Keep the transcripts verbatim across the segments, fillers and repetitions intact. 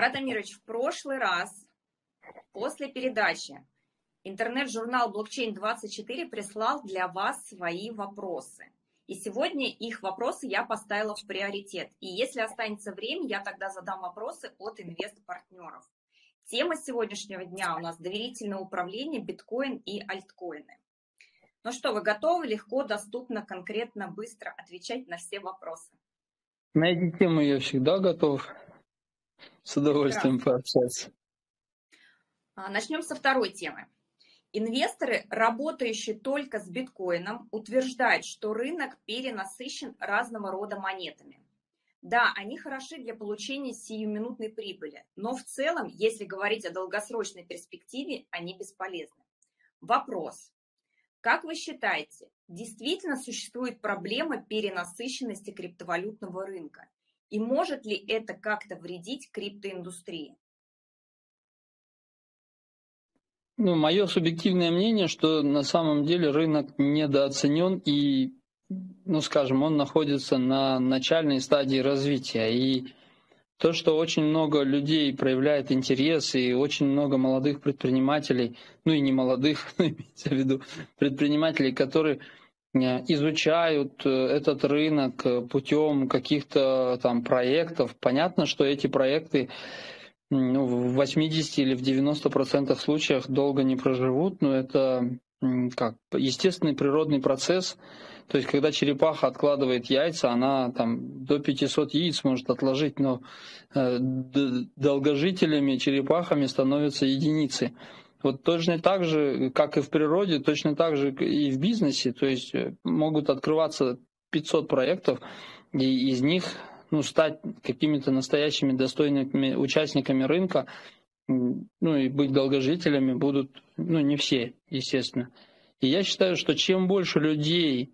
Марат Амирович, в прошлый раз после передачи интернет-журнал блокчейн двадцать четыре прислал для вас свои вопросы. И сегодня их вопросы я поставила в приоритет. И если останется время, я тогда задам вопросы от инвест-партнеров. Тема сегодняшнего дня у нас доверительное управление, биткоин и альткоины. Ну что, вы готовы легко, доступно, конкретно, быстро отвечать на все вопросы? На эти темы я всегда готов с удовольствием пообщаться. Начнем со второй темы. Инвесторы, работающие только с биткоином, утверждают, что рынок перенасыщен разного рода монетами. Да, они хороши для получения сиюминутной прибыли, но в целом, если говорить о долгосрочной перспективе, они бесполезны. Вопрос. Как вы считаете, действительно существует проблема перенасыщенности криптовалютного рынка? И может ли это как-то вредить криптоиндустрии? Ну, мое субъективное мнение, что на самом деле рынок недооценен и, ну, скажем, он находится на начальной стадии развития. И то, что очень много людей проявляет интерес, и очень много молодых предпринимателей, ну и не молодых, имеется в виду, предпринимателей, которые изучают этот рынок путем каких-то там проектов. Понятно, что эти проекты ну, в восьмидесяти или в девяноста процентах случаях долго не проживут, но это как естественный природный процесс. То есть, когда черепаха откладывает яйца, она там до пятисот яиц может отложить, но э, долгожителями, черепахами становятся единицы. Вот точно так же, как и в природе, точно так же и в бизнесе. То есть могут открываться пятьсот проектов, и из них ну, стать какими-то настоящими достойными участниками рынка, ну и быть долгожителями будут, ну не все, естественно. И я считаю, что чем больше людей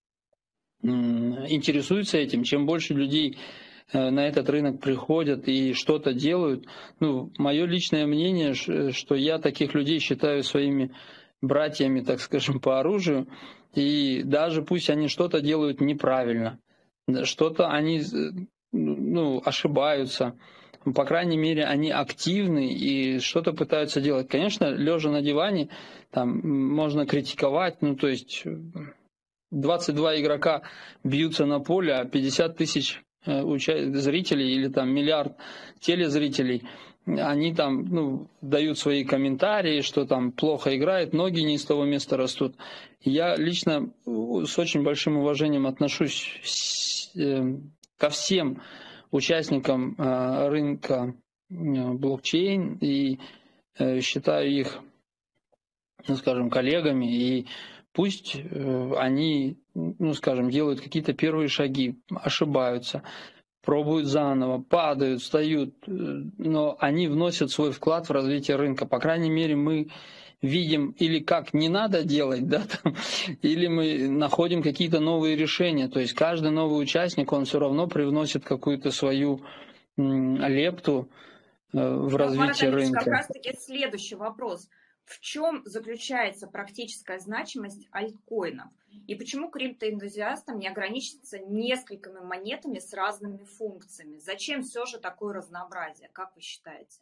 интересуются этим, чем больше людей на этот рынок приходят и что-то делают, ну, мое личное мнение, что я таких людей считаю своими братьями, так скажем, по оружию, и даже пусть они что-то делают неправильно, что-то они ну, ошибаются, по крайней мере, они активны и что-то пытаются делать. Конечно, лежа на диване, там можно критиковать, ну, то есть двадцать два игрока бьются на поле, а пятьдесят тысяч зрителей или там миллиард телезрителей, они там ну, дают свои комментарии, что там плохо играет, ноги не из того места растут. Я лично с очень большим уважением отношусь ко всем участникам рынка блокчейн и считаю их, ну, скажем, коллегами, и пусть они, ну, скажем, делают какие-то первые шаги, ошибаются, пробуют заново, падают, встают, но они вносят свой вклад в развитие рынка. По крайней мере, мы видим или как не надо делать, да, там, или мы находим какие-то новые решения. То есть каждый новый участник, он все равно привносит какую-то свою лепту в развитие Марат, рынка. Как раз-таки следующий вопрос. В чем заключается практическая значимость альткоинов? И почему криптоэнтузиастам не ограничиться несколькими монетами с разными функциями? Зачем все же такое разнообразие? Как вы считаете?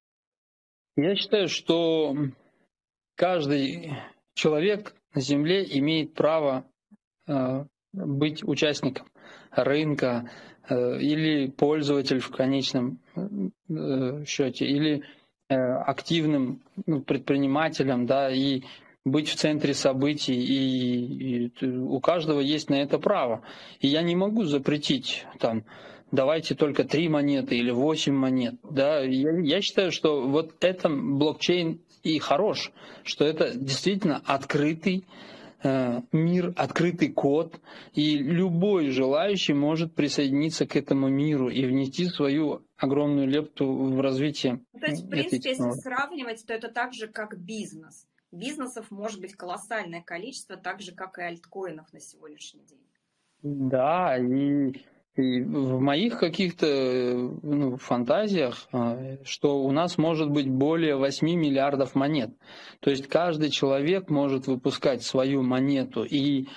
Я считаю, что каждый человек на Земле имеет право э, быть участником рынка э, или пользователь в конечном э, счете, или э, активным ну, предпринимателем, да, и быть в центре событий, и, и у каждого есть на это право. И я не могу запретить там, давайте только три монеты или восемь монет. Да? Я, я считаю, что вот это блокчейн и хорош, что это действительно открытый э, мир, открытый код, и любой желающий может присоединиться к этому миру и внести свою огромную лепту в развитие. То есть, в принципе, если сравнивать, то это так же, как бизнес. Бизнесов может быть колоссальное количество, так же, как и альткоинов на сегодняшний день. Да, и, и в моих каких-то ну, фантазиях, что у нас может быть более восьми миллиардов монет. То есть каждый человек может выпускать свою монету, и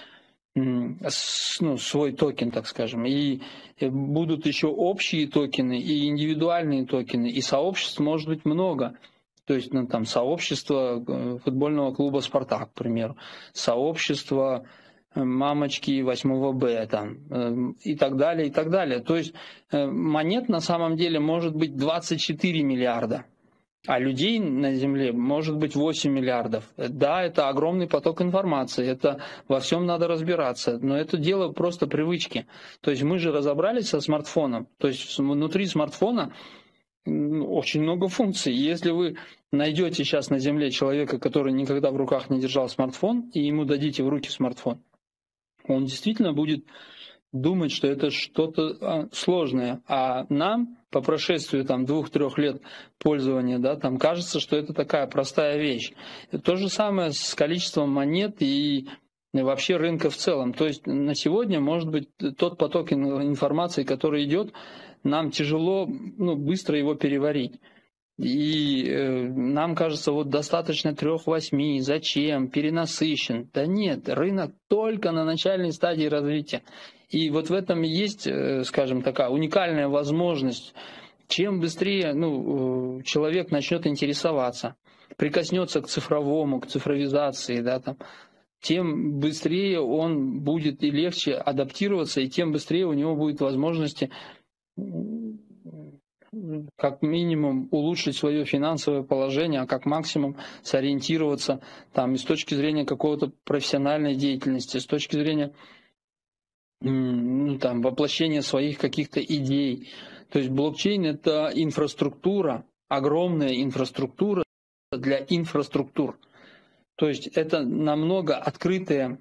ну, свой токен, так скажем. И будут еще общие токены и индивидуальные токены, и сообществ может быть много. То есть ну, там сообщество футбольного клуба «Спартак», к примеру, сообщество мамочки восьмого Б там, и так далее, и так далее. То есть монет на самом деле может быть двадцать четыре миллиарда. А людей на Земле может быть восемь миллиардов. Да, это огромный поток информации, это во всем надо разбираться, но это дело просто привычки. То есть мы же разобрались со смартфоном, то есть внутри смартфона очень много функций. Если вы найдете сейчас на Земле человека, который никогда в руках не держал смартфон, и ему дадите в руки смартфон, он действительно будет думать, что это что-то сложное, а нам по прошествию там двух-трех лет пользования, да, там кажется, что это такая простая вещь. То же самое с количеством монет и вообще рынка в целом. То есть на сегодня, может быть, тот поток информации, который идет, нам тяжело, ну, быстро его переварить. И э, нам кажется, вот достаточно трех-восьми, зачем, перенасыщен. Да нет, рынок только на начальной стадии развития. И вот в этом и есть, э, скажем, такая уникальная возможность. Чем быстрее ну, человек начнет интересоваться, прикоснется к цифровому, к цифровизации, да, там, тем быстрее он будет и легче адаптироваться, и тем быстрее у него будет возможности как минимум улучшить свое финансовое положение, а как максимум сориентироваться там, и с точки зрения какого-то профессиональной деятельности, с точки зрения ну, там, воплощения своих каких-то идей. То есть блокчейн — это инфраструктура, огромная инфраструктура для инфраструктур. То есть это намного открытая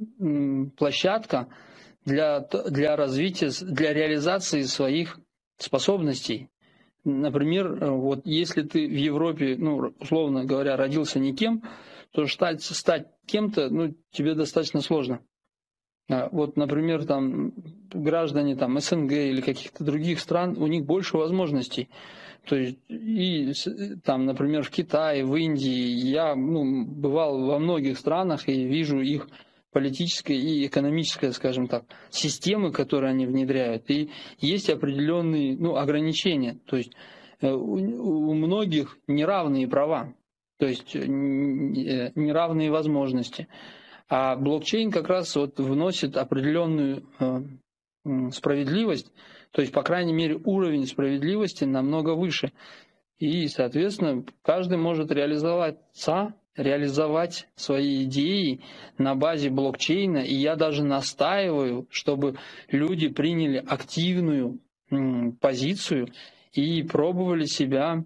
площадка для, для развития, для реализации своих способностей. Например, вот если ты в Европе, ну, условно говоря, родился никем, то стать, стать кем-то, ну, тебе достаточно сложно. Вот, например, там граждане там, СНГ или каких-то других стран, у них больше возможностей. То есть, и там, например, в Китае, в Индии, я ну, бывал во многих странах и вижу их политическое и экономическое, скажем так, системы, которые они внедряют. И есть определенные ну, ограничения. То есть у, у многих неравные права, то есть неравные возможности. А блокчейн как раз вот вносит определенную э, справедливость, то есть, по крайней мере, уровень справедливости намного выше. И, соответственно, каждый может реализоваться, реализовать свои идеи на базе блокчейна. И я даже настаиваю, чтобы люди приняли активную м, позицию и пробовали себя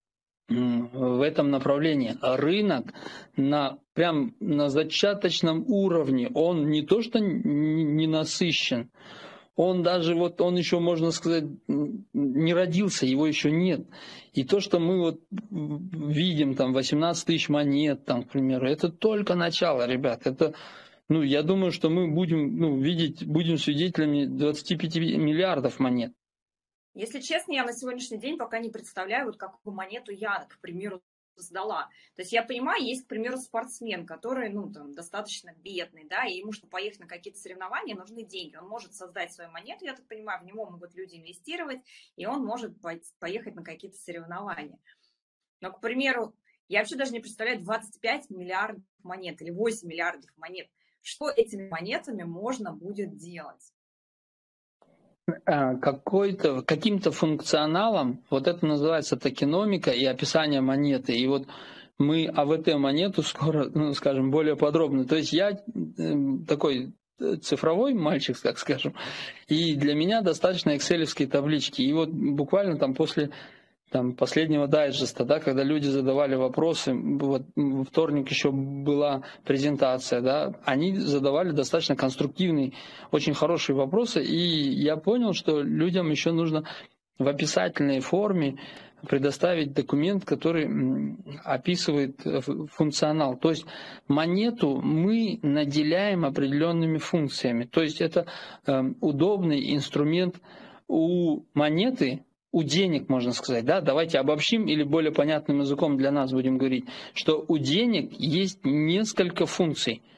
в этом направлении. Рынок на, прям на зачаточном уровне, он не то что не насыщен, он даже вот, он еще, можно сказать, не родился, его еще нет. И то, что мы вот видим, там, восемнадцать тысяч монет, там, к примеру, это только начало, ребят. Это, ну, я думаю, что мы будем, ну, видеть, будем свидетелями двадцати пяти миллиардов монет. Если честно, я на сегодняшний день пока не представляю, вот какую монету я, к примеру, создала. То есть я понимаю, есть, к примеру, спортсмен, который, ну, там, достаточно бедный, да, и ему, чтобы поехать на какие-то соревнования, нужны деньги. Он может создать свою монету, я так понимаю, в него могут люди инвестировать, и он может поехать на какие-то соревнования. Но, к примеру, я вообще даже не представляю двадцать пять миллиардов монет или восемь миллиардов монет. Что этими монетами можно будет делать? Какой-то, каким-то функционалом, вот это называется токеномика и описание монеты. И вот мы АВТ-монету скоро, ну, скажем, более подробно. То есть я такой цифровой мальчик, так скажем, и для меня достаточно экселевские таблички. И вот буквально там после там, последнего дайджеста, да, когда люди задавали вопросы, вот во вторник еще была презентация, да, они задавали достаточно конструктивные, очень хорошие вопросы, и я понял, что людям еще нужно в описательной форме предоставить документ, который описывает функционал. То есть монету мы наделяем определенными функциями. То есть это удобный инструмент у монеты, у денег, можно сказать, да, давайте обобщим или более понятным языком для нас будем говорить, что у денег есть несколько функций.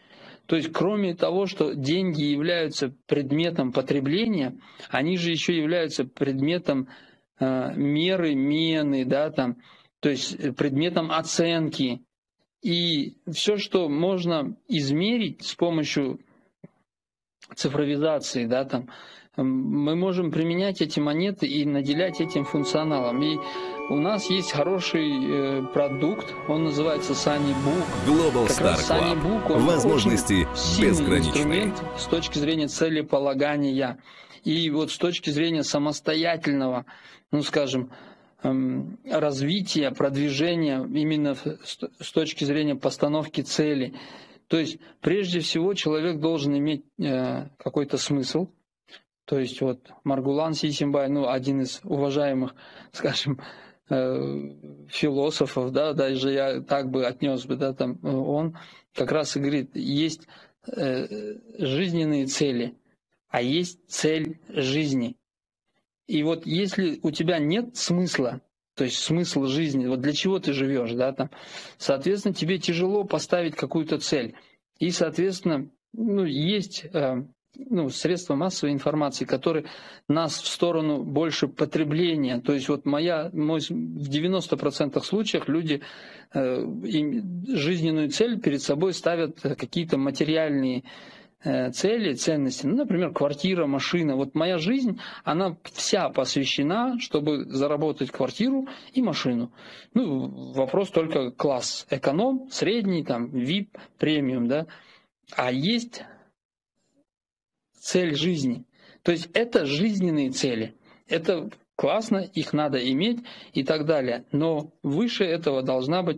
То есть кроме того, что деньги являются предметом потребления, они же еще являются предметом э, меры, мены, да, там, то есть предметом оценки. И все, что можно измерить с помощью цифровизации, да, там, мы можем применять эти монеты и наделять этим функционалом. И у нас есть хороший э, продукт, он называется SunnyBook. Global Как Star раз SunnyBook, Club. он Возможности очень сильный безграничные. инструмент с точки зрения целеполагания. И вот с точки зрения самостоятельного, ну скажем, эм, развития, продвижения именно с точки зрения постановки цели. То есть прежде всего человек должен иметь э, какой-то смысл. То есть вот Маргулан Сисимбай, ну, один из уважаемых, скажем, э, философов, да, даже я так бы отнес бы, да, там, он как раз и говорит, есть э, жизненные цели, а есть цель жизни. И вот если у тебя нет смысла, то есть смысл жизни, вот для чего ты живешь, да, там, соответственно, тебе тяжело поставить какую-то цель. И, соответственно, ну, есть э, ну, средства массовой информации, которые нас в сторону больше потребления. То есть вот моя, мой, в девяноста процентах случаев люди э, им, жизненную цель перед собой ставят какие-то материальные цели, ценности, ну, например, квартира, машина. Вот моя жизнь, она вся посвящена, чтобы заработать квартиру и машину. Ну, вопрос только класс. Эконом, средний, там, ви ай пи, премиум, да. А есть цель жизни. То есть это жизненные цели. Это классно, их надо иметь и так далее. Но выше этого должна быть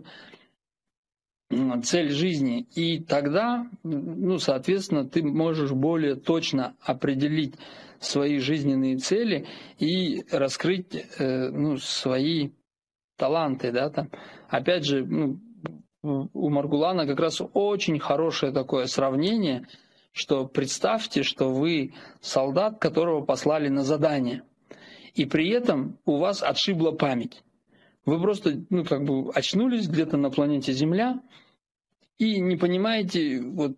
цель жизни. И тогда, ну, соответственно, ты можешь более точно определить свои жизненные цели и раскрыть э, ну, свои таланты. Да, там. Опять же, ну, у Маргулана как раз очень хорошее такое сравнение, что представьте, что вы солдат, которого послали на задание, и при этом у вас отшибла память. Вы просто, ну, как бы очнулись где-то на планете Земля и не понимаете, вот,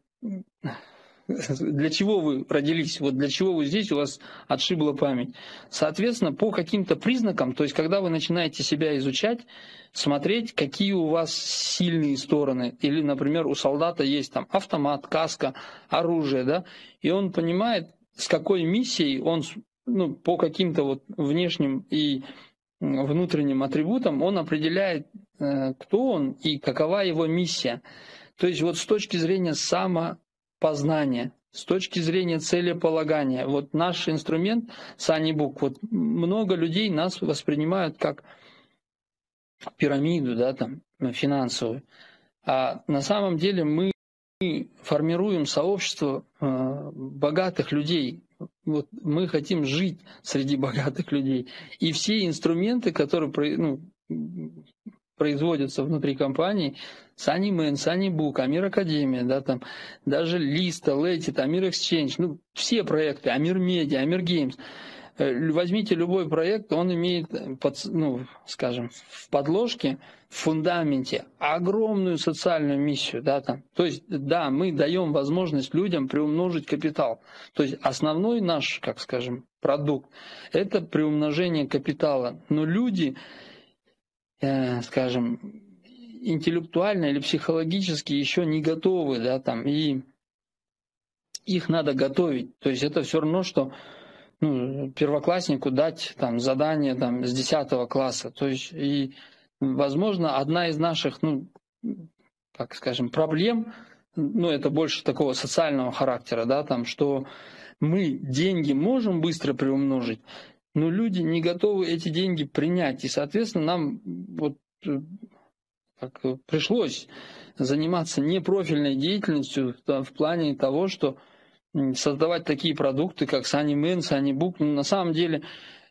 для чего вы родились, вот для чего вы здесь, у вас отшибла память. Соответственно, по каким-то признакам, то есть когда вы начинаете себя изучать, смотреть, какие у вас сильные стороны. Или, например, у солдата есть там автомат, каска, оружие, да, и он понимает, с какой миссией он, ну, по каким-то вот внешним и внутренним атрибутам он определяет, кто он и какова его миссия. То есть вот с точки зрения самопознания, с точки зрения целеполагания, вот наш инструмент SunnyBook, вот много людей нас воспринимают как пирамиду, да, там, финансовую. А на самом деле мы формируем сообщество э, богатых людей. Вот мы хотим жить среди богатых людей. И все инструменты, которые, ну, производятся внутри компании, SunnyMan, SunnyBook, Амир Академия, да, там, даже Lista, Letit, Амир Exchange, ну, все проекты, Амир Медиа, Амир Games. Возьмите любой проект, он имеет, под, ну, скажем, в подложке, в фундаменте огромную социальную миссию. Да, там. То есть, да, мы даем возможность людям приумножить капитал. То есть основной наш, как скажем, продукт – это приумножение капитала. Но люди, э, скажем, интеллектуально или психологически еще не готовы, да, там, и их надо готовить. То есть это все равно, что ну, первокласснику дать там задание там, с десятого класса. То есть, и, возможно, одна из наших, ну, как скажем, проблем, ну, это больше такого социального характера, да, там, что мы деньги можем быстро приумножить, но люди не готовы эти деньги принять. И, соответственно, нам вот как, пришлось заниматься непрофильной деятельностью в плане того, что создавать такие продукты, как SunnyMan, SunnyBook. Но на самом деле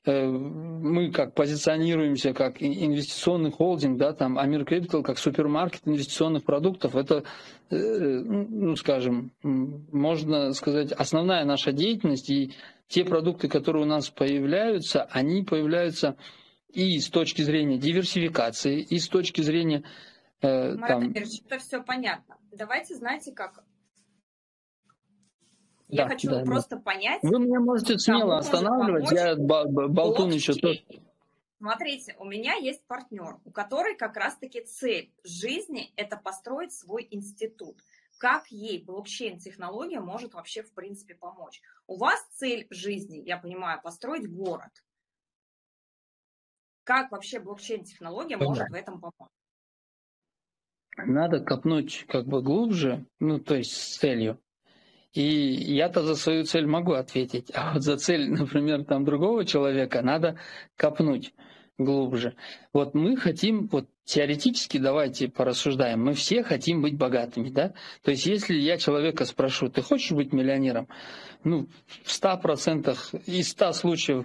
мы как позиционируемся как инвестиционный холдинг, да, там Амир Capital как супермаркет инвестиционных продуктов. Это, ну, скажем, можно сказать, основная наша деятельность. И те продукты, которые у нас появляются, они появляются и с точки зрения диверсификации, и с точки зрения... Марат Амирович, это все понятно. Давайте, знаете, как Я Да, хочу да, да. просто понять, Вы меня можете кому смело может останавливать, помочь я ба- ба- болтун еще тот. блокчейн. Смотрите, у меня есть партнер, у которой как раз-таки цель жизни – это построить свой институт. Как ей блокчейн-технология может вообще в принципе помочь? У вас цель жизни, я понимаю, построить город. Как вообще блокчейн-технология может в этом помочь? Надо копнуть как бы глубже, ну то есть с целью. И я-то за свою цель могу ответить, а вот за цель, например, там другого человека надо копнуть глубже. Вот мы хотим, вот теоретически давайте порассуждаем, мы все хотим быть богатыми, да? То есть если я человека спрошу, ты хочешь быть миллионером? Ну, в ста процентах, из ста случаев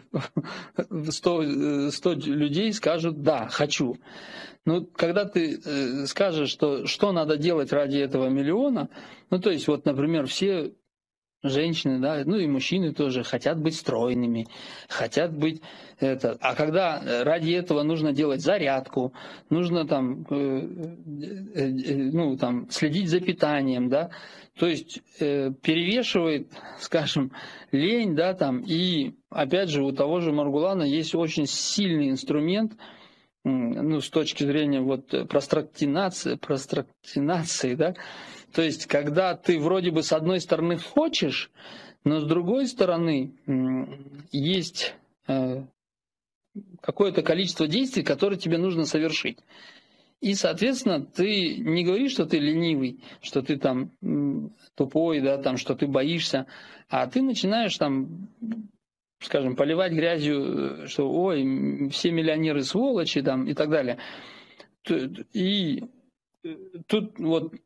сто, сто людей скажут, да, хочу. Ну, когда ты э, скажешь, что, что надо делать ради этого миллиона, ну, то есть, вот, например, все женщины, да, ну и мужчины тоже хотят быть стройными, хотят быть это. А когда ради этого нужно делать зарядку, нужно там, э, э, э, ну, там следить за питанием, да, то есть э, перевешивает, скажем, лень, да, там, и опять же у того же Маргулана есть очень сильный инструмент, ну, с точки зрения вот прострактинации, прострактинации, да, то есть, когда ты вроде бы с одной стороны хочешь, но с другой стороны есть какое-то количество действий, которые тебе нужно совершить. И, соответственно, ты не говоришь, что ты ленивый, что ты там тупой, да, там, что ты боишься, а ты начинаешь там, скажем, поливать грязью, что ой, все миллионеры сволочи там, и так далее. И тут вот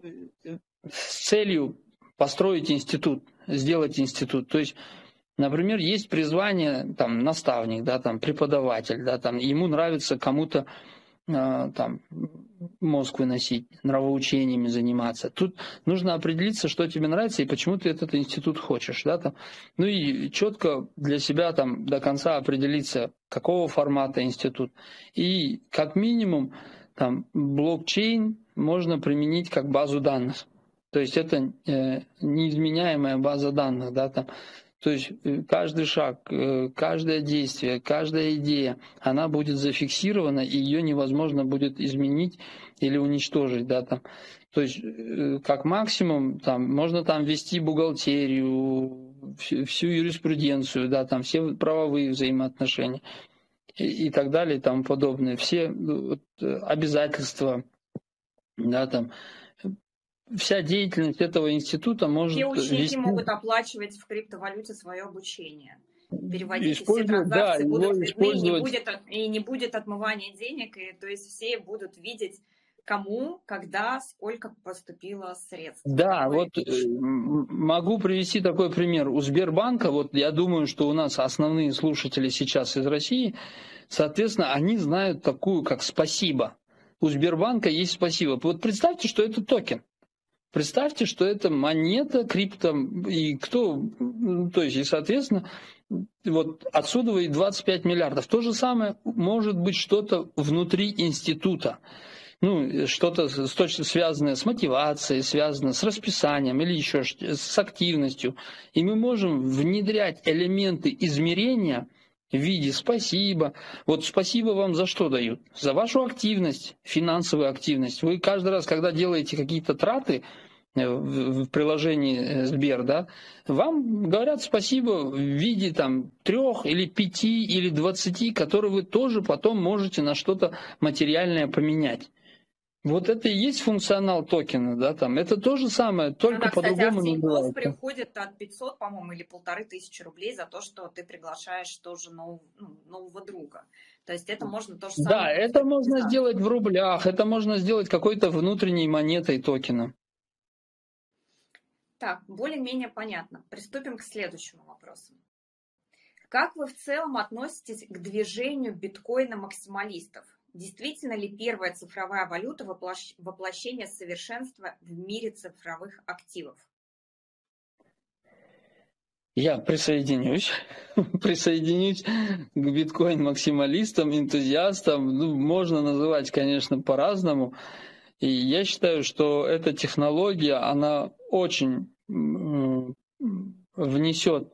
с целью построить институт, сделать институт. То есть, например, есть призвание, там, наставник, да, там, преподаватель, да, там, ему нравится кому-то э, там, мозг выносить, нравоучениями заниматься. Тут нужно определиться, что тебе нравится и почему ты этот институт хочешь. Да, там. Ну и четко для себя там, до конца определиться, какого формата институт. И как минимум там, блокчейн можно применить как базу данных. То есть это э, неизменяемая база данных. Да, там. То есть каждый шаг, каждое действие, каждая идея, она будет зафиксирована, и ее невозможно будет изменить или уничтожить. Да, там. То есть как максимум там, можно там вести бухгалтерию, всю юриспруденцию, да, там, все правовые взаимоотношения и, и так далее и тому подобное. Все вот, обязательства, да, там, вся деятельность этого института может все ученики вести... могут оплачивать в криптовалюте свое обучение. Переводить, и все да, транзакции будут видны, использовать... и не будет, и не будет отмывания денег, и, то есть все будут видеть, кому, когда, сколько поступило средств. Да, Такой... вот могу привести такой пример. У Сбербанка, вот я думаю, что у нас основные слушатели сейчас из России, соответственно, они знают такую, как «спасибо». У Сбербанка есть «спасибо». Вот представьте, что это токен. Представьте, что это монета, крипто, и кто, то есть, и, соответственно, вот отсюда и двадцать пять миллиардов. То же самое может быть что-то внутри института. Ну, что-то точно связанное с мотивацией, связанное с расписанием или еще с активностью. И мы можем внедрять элементы измерения в виде «спасибо». Вот спасибо вам за что дают? За вашу активность, финансовую активность. Вы каждый раз, когда делаете какие-то траты в приложении Сбер, да, вам говорят спасибо в виде там трех или пяти или двадцати, которые вы тоже потом можете на что-то материальное поменять. Вот это и есть функционал токена, да, там. Это то же самое, только ну, да, по-другому называется. называется. Приходит от пятисот, по-моему, или полторы тысячи рублей за то, что ты приглашаешь тоже нового, ну, нового друга. То есть это можно то же самое. Да, это можно сделать в рублях, это можно сделать какой-то внутренней монетой токена. Так, более-менее понятно. Приступим к следующему вопросу. Как вы в целом относитесь к движению биткоина-максималистов? Действительно ли первая цифровая валюта воплощение совершенства в мире цифровых активов? Я присоединюсь. Присоединюсь к биткоин-максималистам, энтузиастам. Ну, можно называть, конечно, по-разному. И я считаю, что эта технология, она очень внесет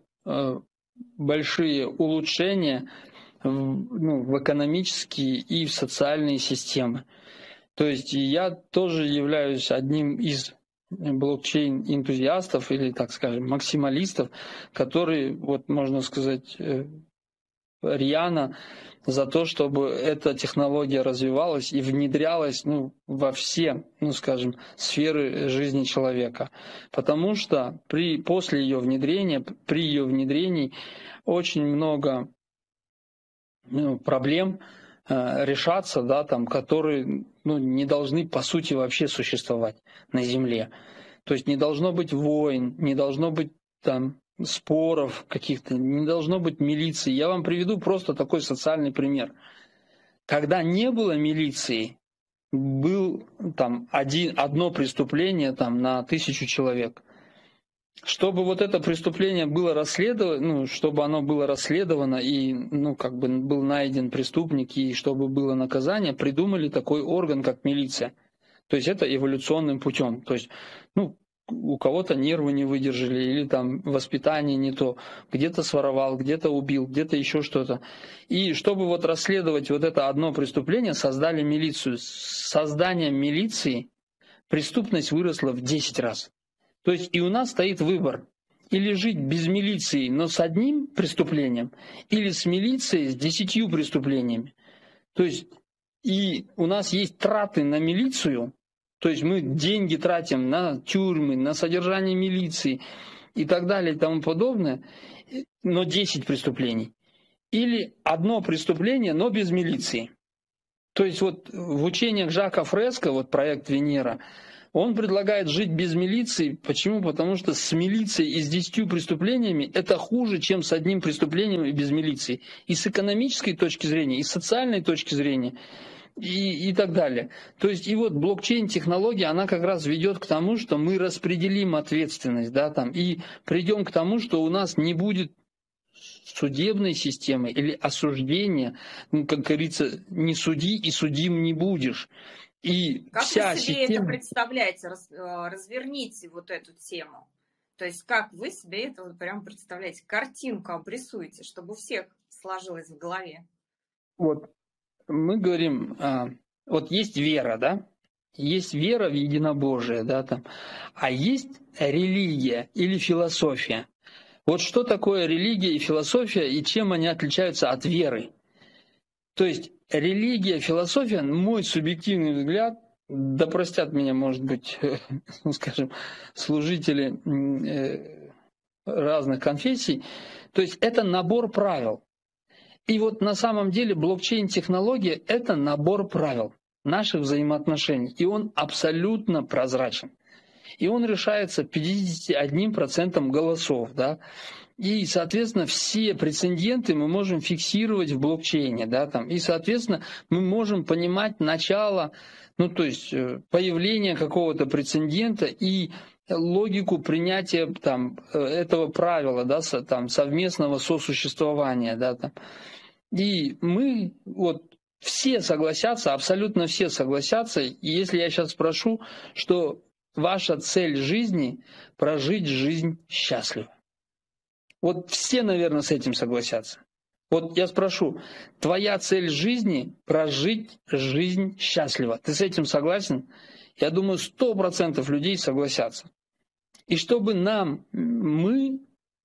большие улучшения в, ну, в экономические и в социальные системы. То есть я тоже являюсь одним из блокчейн-энтузиастов или, так скажем, максималистов, которые, вот можно сказать, рьяно за то, чтобы эта технология развивалась и внедрялась, ну, во все, ну, скажем, сферы жизни человека. Потому что при, после ее внедрения, при ее внедрении очень много, ну, проблем э, решаться, да, там, которые, ну, не должны по сути вообще существовать на Земле. То есть не должно быть войн, не должно быть там споров каких-то, не должно быть милиции. Я вам приведу просто такой социальный пример. Когда не было милиции, был там один, одно преступление там, на тысячу человек. Чтобы вот это преступление было расследовано, ну, чтобы оно было расследовано и, ну, как бы был найден преступник и чтобы было наказание, придумали такой орган, как милиция. То есть это эволюционным путем. То есть, ну, у кого-то нервы не выдержали, или там воспитание не то, где-то своровал, где-то убил, где-то еще что-то. И чтобы вот расследовать вот это одно преступление, создали милицию. С созданием милиции преступность выросла в десять раз. То есть и у нас стоит выбор: или жить без милиции, но с одним преступлением, или с милицией с десятью преступлениями. То есть и у нас есть траты на милицию. То есть мы деньги тратим на тюрьмы, на содержание милиции и так далее и тому подобное, но десять преступлений. Или одно преступление, но без милиции. То есть вот в учениях Жака Фреско, вот проект Венера, он предлагает жить без милиции. Почему? Потому что с милицией и с десятью преступлениями это хуже, чем с одним преступлением и без милиции. И с экономической точки зрения, и с социальной точки зрения. И, и так далее. То есть и вот блокчейн-технология, она как раз ведет к тому, что мы распределим ответственность, да, там, и придем к тому, что у нас не будет судебной системы или осуждения, ну, как говорится, не суди и судим не будешь. И как вся вы себе система... это представляете? Раз, разверните вот эту тему. То есть как вы себе это вот прям представляете? Картинку обрисуйте, чтобы у всех сложилось в голове. Вот. Мы говорим, вот есть вера, да, есть вера в единобожие, да, там, а есть религия или философия. Вот что такое религия и философия, и чем они отличаются от веры? То есть религия, философия, мой субъективный взгляд, да простят меня, может быть, ну, скажем, служители разных конфессий, то есть это набор правил. И вот на самом деле блокчейн-технология – это набор правил наших взаимоотношений. И он абсолютно прозрачен. И он решается пятьдесят один процент голосов. Да? И, соответственно, все прецеденты мы можем фиксировать в блокчейне. Да, там. И, соответственно, мы можем понимать начало, ну, то есть появление какого-то прецедента и логику принятия там, этого правила, да, там, совместного сосуществования. Да, там. И мы, вот, все согласятся, абсолютно все согласятся, и если я сейчас спрошу, что ваша цель жизни – прожить жизнь счастливо. Вот все, наверное, с этим согласятся. Вот я спрошу, твоя цель жизни – прожить жизнь счастливо. Ты с этим согласен? Я думаю, сто процентов людей согласятся. И чтобы нам, мы,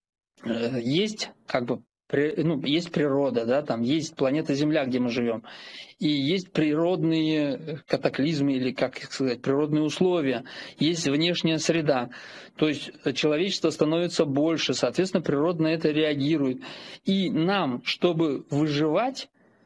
э, есть как бы, ну, есть природа, да, там есть планета Земля, где мы живем, и есть природные катаклизмы или, как сказать, природные условия, есть внешняя среда. То есть человечество становится больше, соответственно, природа на это реагирует. И нам, чтобы выживать,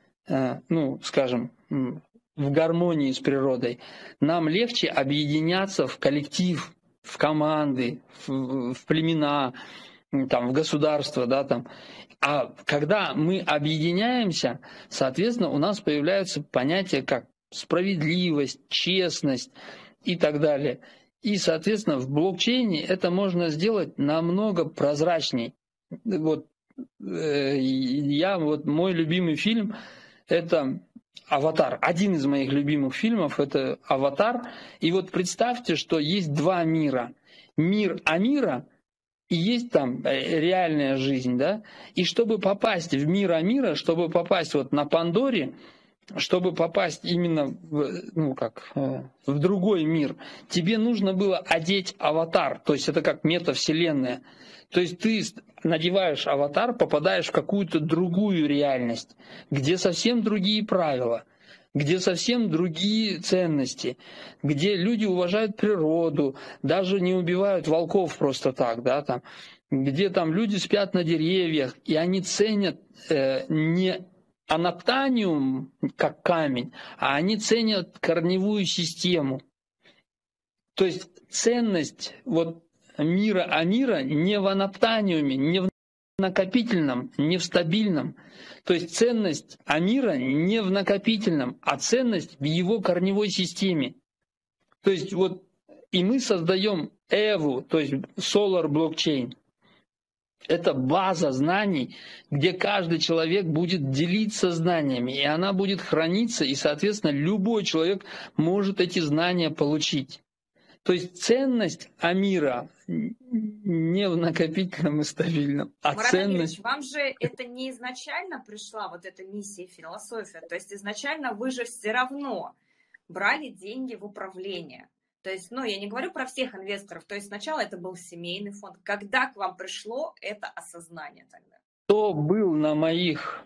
ну, скажем, в гармонии с природой, нам легче объединяться в коллектив, в команды, в, в племена, там, в государства, да, там. А когда мы объединяемся, соответственно, у нас появляются понятия как справедливость, честность и так далее. И, соответственно, в блокчейне это можно сделать намного прозрачней. Вот, э, я, вот мой любимый фильм – это «Аватар». Один из моих любимых фильмов – это «Аватар». И вот представьте, что есть два мира. Мир Амира и есть там реальная жизнь, да, и чтобы попасть в мир Амира, чтобы попасть вот на Пандоре, чтобы попасть именно в, ну, как, в другой мир, тебе нужно было одеть аватар, то есть это как метавселенная. То есть ты надеваешь аватар, попадаешь в какую-то другую реальность, где совсем другие правила, где совсем другие ценности, где люди уважают природу, даже не убивают волков просто так, да, там, где там люди спят на деревьях, и они ценят э, не анаптаниум как камень, а они ценят корневую систему. То есть ценность вот мира Амира не в анаптаниуме, не в накопительном, не в стабильном. То есть ценность Амира не в накопительном, а ценность в его корневой системе. То есть вот и мы создаем Эву, то есть Solar Blockchain. Это база знаний, где каждый человек будет делиться знаниями, и она будет храниться, и, соответственно, любой человек может эти знания получить. То есть ценность Амира не в накопительном и стабильном, а Марат ценность... Амирович, вам же это не изначально пришла вот эта миссия, философия, то есть изначально вы же все равно брали деньги в управление. То есть, ну, я не говорю про всех инвесторов, то есть сначала это был семейный фонд. Когда к вам пришло это осознание тогда? Кто был на моих,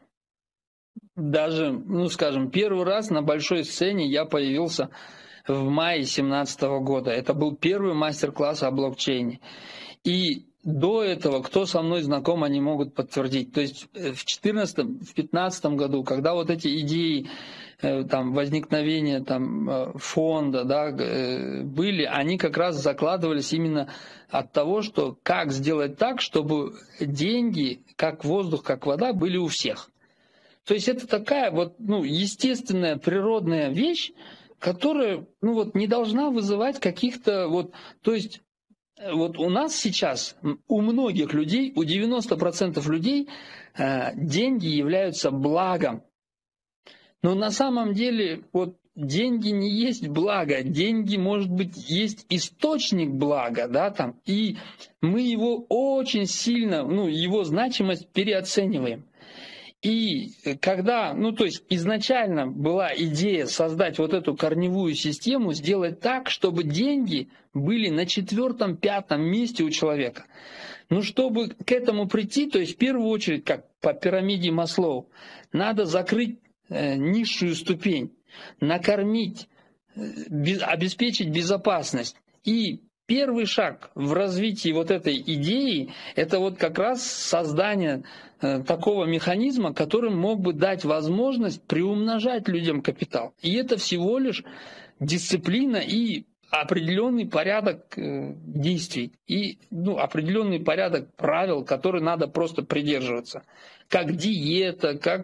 даже, ну, скажем, первый раз на большой сцене я появился в мае две тысячи семнадцатого года. Это был первый мастер-класс о блокчейне. И до этого, кто со мной знаком, они могут подтвердить. То есть в четырнадцатом, в пятнадцатом году, когда вот эти идеи там, возникновения там, фонда, да, были, они как раз закладывались именно от того, что как сделать так, чтобы деньги, как воздух, как вода, были у всех. То есть это такая вот, ну, естественная природная вещь, которая, ну, вот, не должна вызывать каких-то вот, то есть вот у нас сейчас, у многих людей, у девяноста процентов людей э, деньги являются благом. Но на самом деле вот деньги не есть благо, деньги, может быть, есть источник блага, да, там, и мы его очень сильно, ну, его значимость переоцениваем. И когда, ну, то есть изначально была идея создать вот эту корневую систему, сделать так, чтобы деньги были на четвертом, пятом месте у человека. Ну, чтобы к этому прийти, то есть в первую очередь, как по пирамиде Маслоу, надо закрыть э, низшую ступень, накормить, э, без, обеспечить безопасность. И первый шаг в развитии вот этой идеи – это вот как раз создание э, такого механизма, который мог бы дать возможность приумножать людям капитал. И это всего лишь дисциплина и определенный порядок э, действий, и ну, определенный порядок правил, которые надо просто придерживаться. Как диета, как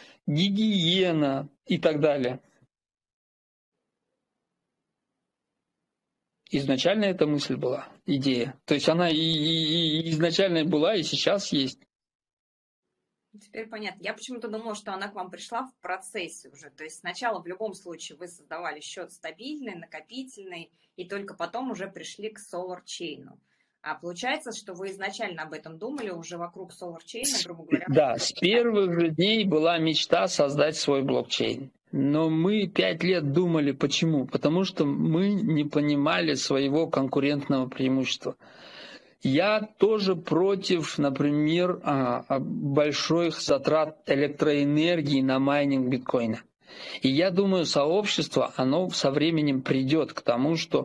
гигиена и так далее. Изначально эта мысль была, идея. То есть она и, и, и изначально была, и сейчас есть. Теперь понятно. Я почему-то думала, что она к вам пришла в процессе уже. То есть сначала в любом случае вы создавали счет стабильный, накопительный, и только потом уже пришли к Solar Chain. А получается, что вы изначально об этом думали уже вокруг Solar Chain, грубо говоря. Да, с первых же дней была мечта создать свой блокчейн. Но мы пять лет думали, почему? Потому что мы не понимали своего конкурентного преимущества. Я тоже против, например, больших затрат электроэнергии на майнинг биткоина. И я думаю, сообщество, оно со временем придет к тому, что,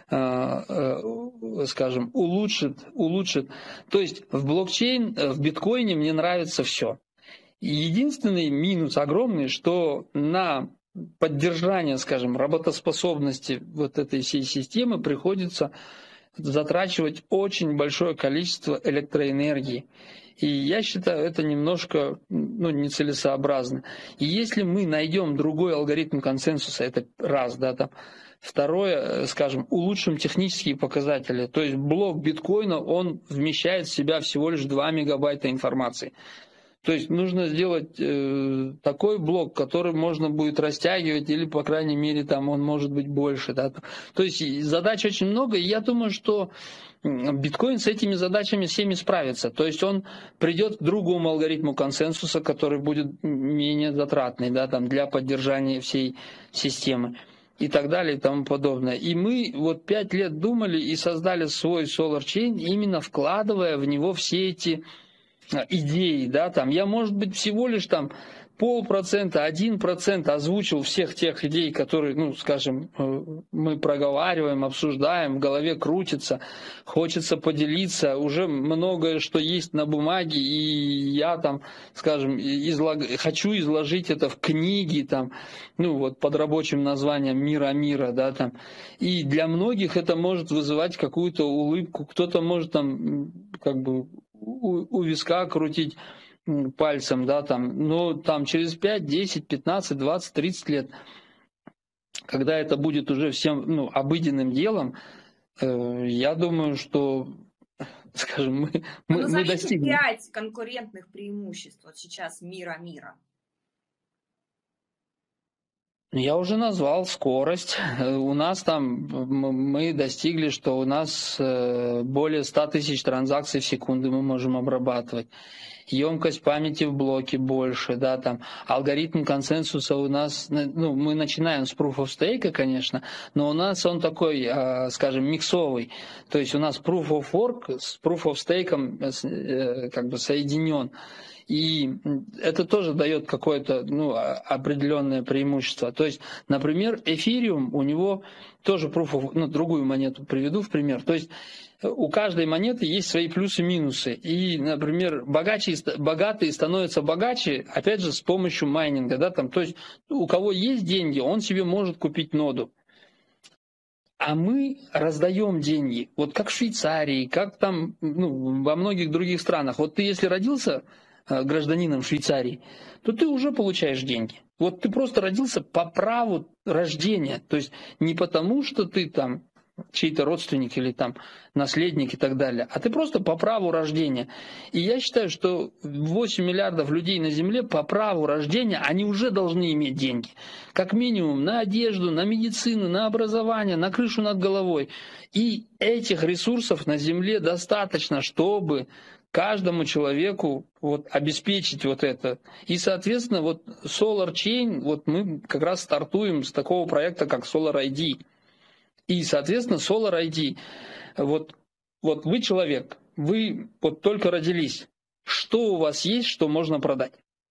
скажем, улучшит, улучшит. То есть в блокчейн, в биткоине мне нравится все. Единственный минус огромный, что на поддержание, скажем, работоспособности вот этой всей системы приходится затрачивать очень большое количество электроэнергии. И я считаю, это немножко ну, нецелесообразно. И если мы найдем другой алгоритм консенсуса, это раз, да, там, второе, скажем, улучшим технические показатели. То есть блок биткоина, он вмещает в себя всего лишь два мегабайта информации. То есть нужно сделать э, такой блок, который можно будет растягивать, или, по крайней мере, там он может быть больше. Да? То есть задач очень много, и я думаю, что биткоин с этими задачами всеми справится. То есть он придет к другому алгоритму консенсуса, который будет менее затратный, да, там, для поддержания всей системы и так далее и тому подобное. И мы вот пять лет думали и создали свой Solar Chain, именно вкладывая в него все эти идеи, да, там, я, может быть, всего лишь там полпроцента, один процент озвучил всех тех идей, которые, ну, скажем, мы проговариваем, обсуждаем, в голове крутится, хочется поделиться, уже многое, что есть на бумаге, и я там, скажем, излаг... хочу изложить это в книге, там, ну, вот под рабочим названием «Мира мира», да, там, и для многих это может вызывать какую-то улыбку, кто-то может там, как бы, у, у виска крутить пальцем, да, там, но там через пять, десять, пятнадцать, двадцать, тридцать лет, когда это будет уже всем, ну, обыденным делом, э, я думаю, что, скажем, мы, мы, мы достигнем. пять конкурентных преимуществ вот сейчас мира мира. Я уже назвал скорость. У нас там, мы достигли, что у нас более ста тысяч транзакций в секунду мы можем обрабатывать. Емкость памяти в блоке больше, да, там, алгоритм консенсуса у нас, ну, мы начинаем с Proof of Stake, конечно, но у нас он такой, скажем, миксовый, то есть у нас Proof of Work с Proof of Stake как бы соединен. И это тоже дает какое-то, ну, определенное преимущество. То есть, например, Ethereum, у него тоже proof of, ну, другую монету приведу в пример. То есть у каждой монеты есть свои плюсы и минусы. И, например, богаче, богатые становятся богаче, опять же, с помощью майнинга. Да, там, то есть у кого есть деньги, он себе может купить ноду. А мы раздаем деньги. Вот как в Швейцарии, как там, ну, во многих других странах. Вот ты, если родился гражданином Швейцарии, то ты уже получаешь деньги. Вот ты просто родился по праву рождения. То есть не потому, что ты там чей-то родственник или там наследник и так далее, а ты просто по праву рождения. И я считаю, что восемь миллиардов людей на Земле по праву рождения, они уже должны иметь деньги. Как минимум на одежду, на медицину, на образование, на крышу над головой. И этих ресурсов на Земле достаточно, чтобы каждому человеку вот обеспечить вот это. И, соответственно, вот Solar Chain, вот мы как раз стартуем с такого проекта, как Solar ай ди. И, соответственно, Solar ай ди, вот, вот вы человек, вы вот только родились. Что у вас есть, что можно продать?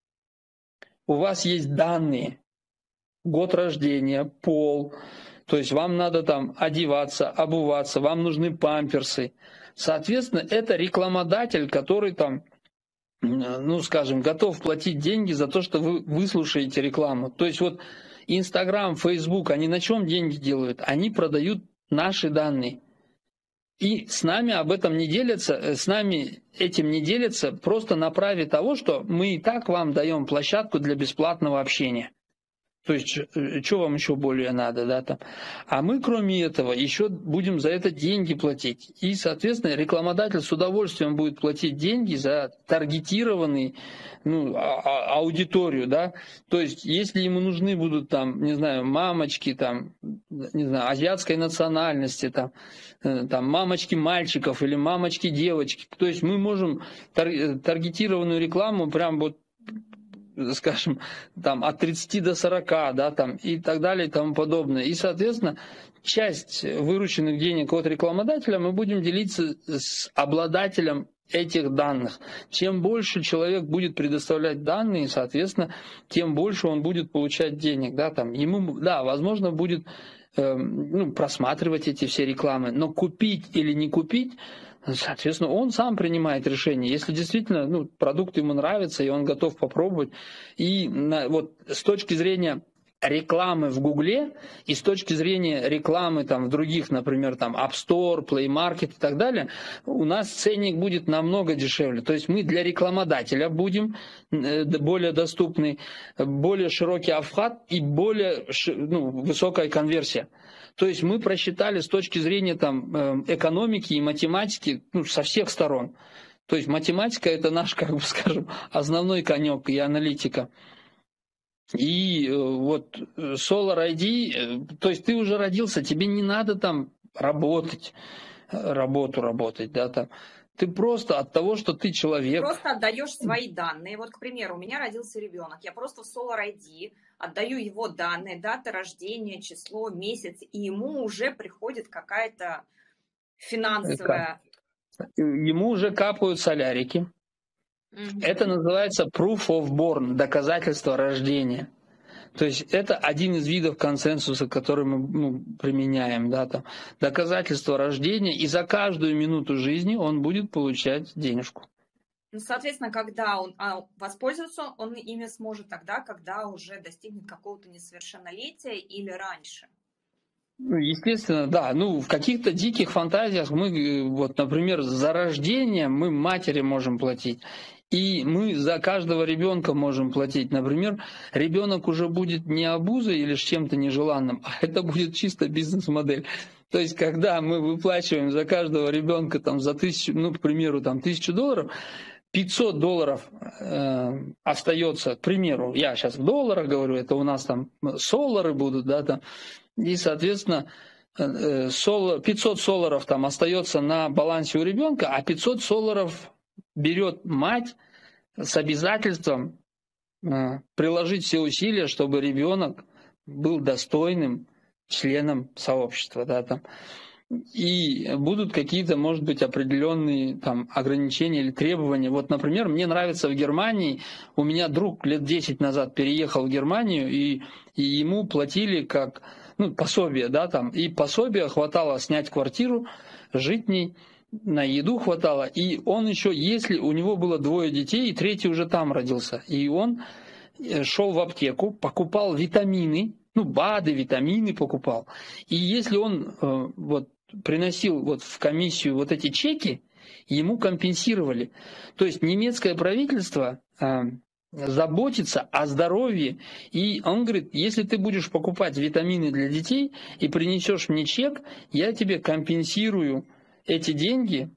У вас есть данные, год рождения, пол, то есть вам надо там одеваться, обуваться, вам нужны памперсы. Соответственно, это рекламодатель, который там, ну, скажем, готов платить деньги за то, что вы выслушаете рекламу. То есть вот Инстаграм, Фейсбук, они на чем деньги делают? Они продают наши данные. И с нами об этом не делятся, с нами этим не делятся просто на праве того, что мы и так вам даем площадку для бесплатного общения. То есть, что вам еще более надо, да, там. А мы, кроме этого, еще будем за это деньги платить. И, соответственно, рекламодатель с удовольствием будет платить деньги за таргетированный, ну, а- аудиторию, да. То есть, если ему нужны будут, там, не знаю, мамочки, там, не знаю, азиатской национальности, там, там мамочки мальчиков или мамочки девочки, то есть мы можем тар- таргетированную рекламу прям вот, скажем, там, от тридцати до сорока, да, там, и так далее, и тому подобное. И, соответственно, часть вырученных денег от рекламодателя мы будем делиться с обладателем этих данных. Чем больше человек будет предоставлять данные, соответственно, тем больше он будет получать денег, да, там. Ему, да, возможно, будет э, ну, просматривать эти все рекламы, но купить или не купить, соответственно, он сам принимает решение. Если действительно, ну, продукт ему нравится, и он готов попробовать. И на, вот с точки зрения рекламы в Гугле и с точки зрения рекламы там, в других, например, там, App Store, Play Market и так далее, у нас ценник будет намного дешевле. То есть мы для рекламодателя будем более доступны, более широкий обхват и более, ну, высокая конверсия. То есть мы просчитали с точки зрения там, экономики и математики, ну, со всех сторон. То есть математика – это наш, как бы скажем, основной конек и аналитика. И вот Solar ай ди, то есть ты уже родился, тебе не надо там работать, работу работать, да, там. Ты просто от того, что ты человек. Просто отдаешь свои данные. Вот, к примеру, у меня родился ребенок, я просто в Solar ай ди отдаю его данные, дата рождения, число, месяц, и ему уже приходит какая-то финансовая... Ему уже капают солярики. Mm-hmm. Это называется proof of born, доказательство рождения. То есть это один из видов консенсуса, который мы ну, применяем, да, там, доказательство рождения, и за каждую минуту жизни он будет получать денежку. Ну, соответственно, когда он а, воспользуется, он ими сможет тогда, когда уже достигнет какого-то несовершеннолетия или раньше. Ну, естественно, да. Ну, в каких-то диких фантазиях мы, вот, например, за рождение мы матери можем платить. И мы за каждого ребенка можем платить. Например, ребенок уже будет не обузой или с чем-то нежеланным, а это будет чисто бизнес-модель. То есть, когда мы выплачиваем за каждого ребенка там, за тысячу, ну, к примеру, там, тысячу долларов, пятьсот долларов э, остается, к примеру, я сейчас в долларах говорю, это у нас там солары будут, да, там, и, соответственно, э, сол, пятьсот соларов там остается на балансе у ребенка, а пятьсот соларов берет мать с обязательством э, приложить все усилия, чтобы ребенок был достойным членом сообщества, да, там. И будут какие-то, может быть, определенные там ограничения или требования. Вот, например, мне нравится в Германии, у меня друг лет десять назад переехал в Германию, и, и ему платили как, ну, пособие, да, там, и пособие хватало снять квартиру, жить в ней, на еду хватало, и он еще, если у него было двое детей, и третий уже там родился, и он шел в аптеку, покупал витамины, ну, БАДы, витамины покупал, и если он э, вот приносил вот в комиссию вот эти чеки, ему компенсировали. То есть немецкое правительство э, заботится о здоровье, и он говорит, если ты будешь покупать витамины для детей и принесешь мне чек, я тебе компенсирую эти деньги,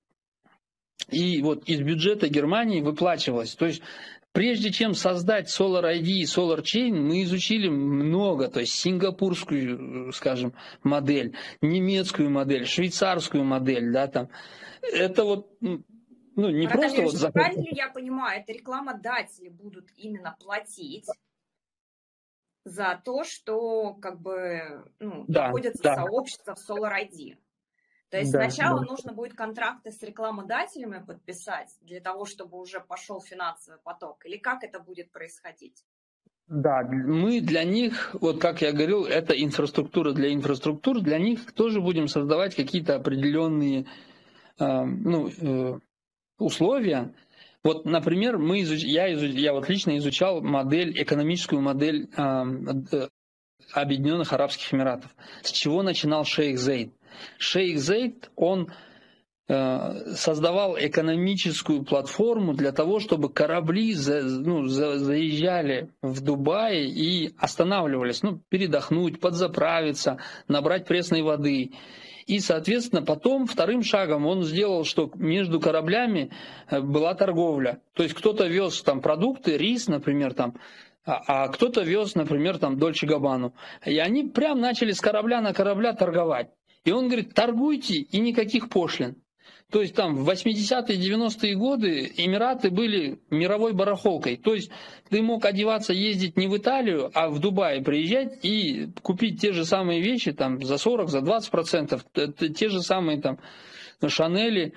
и вот из бюджета Германии выплачивалось. То есть прежде чем создать Solar ай ди и Solar Chain, мы изучили много, то есть сингапурскую, скажем, модель, немецкую модель, швейцарскую модель, да, там. Это вот, ну, не Марат просто Амирович, вот... правильно ли я понимаю, это рекламодатели будут именно платить за то, что, как бы, ну, да, находится да. сообщество в Solar ай ди? То есть да, сначала да. нужно будет контракты с рекламодателями подписать для того, чтобы уже пошел финансовый поток? Или как это будет происходить? Да, мы для них, вот как я говорил, это инфраструктура для инфраструктур, для них тоже будем создавать какие-то определенные э, ну, э, условия. Вот, например, мы изуч... я, изуч... я вот лично изучал модель, экономическую модель э, Объединенных Арабских Эмиратов. С чего начинал шейх Зейд? Шейх Зейд, он э, создавал экономическую платформу для того, чтобы корабли за, ну, за, заезжали в Дубай и останавливались, ну, передохнуть, подзаправиться, набрать пресной воды. И, соответственно, потом вторым шагом он сделал, что между кораблями была торговля. То есть кто-то вез там продукты, рис, например, там, а кто-то вез, например, там Дольче Габбану. И они прям начали с корабля на корабля торговать. И он говорит, торгуйте и никаких пошлин. То есть там в восьмидесятые и девяностые годы Эмираты были мировой барахолкой. То есть ты мог одеваться, ездить не в Италию, а в Дубай приезжать и купить те же самые вещи там за сорок, за двадцать процентов, те же самые там Шанели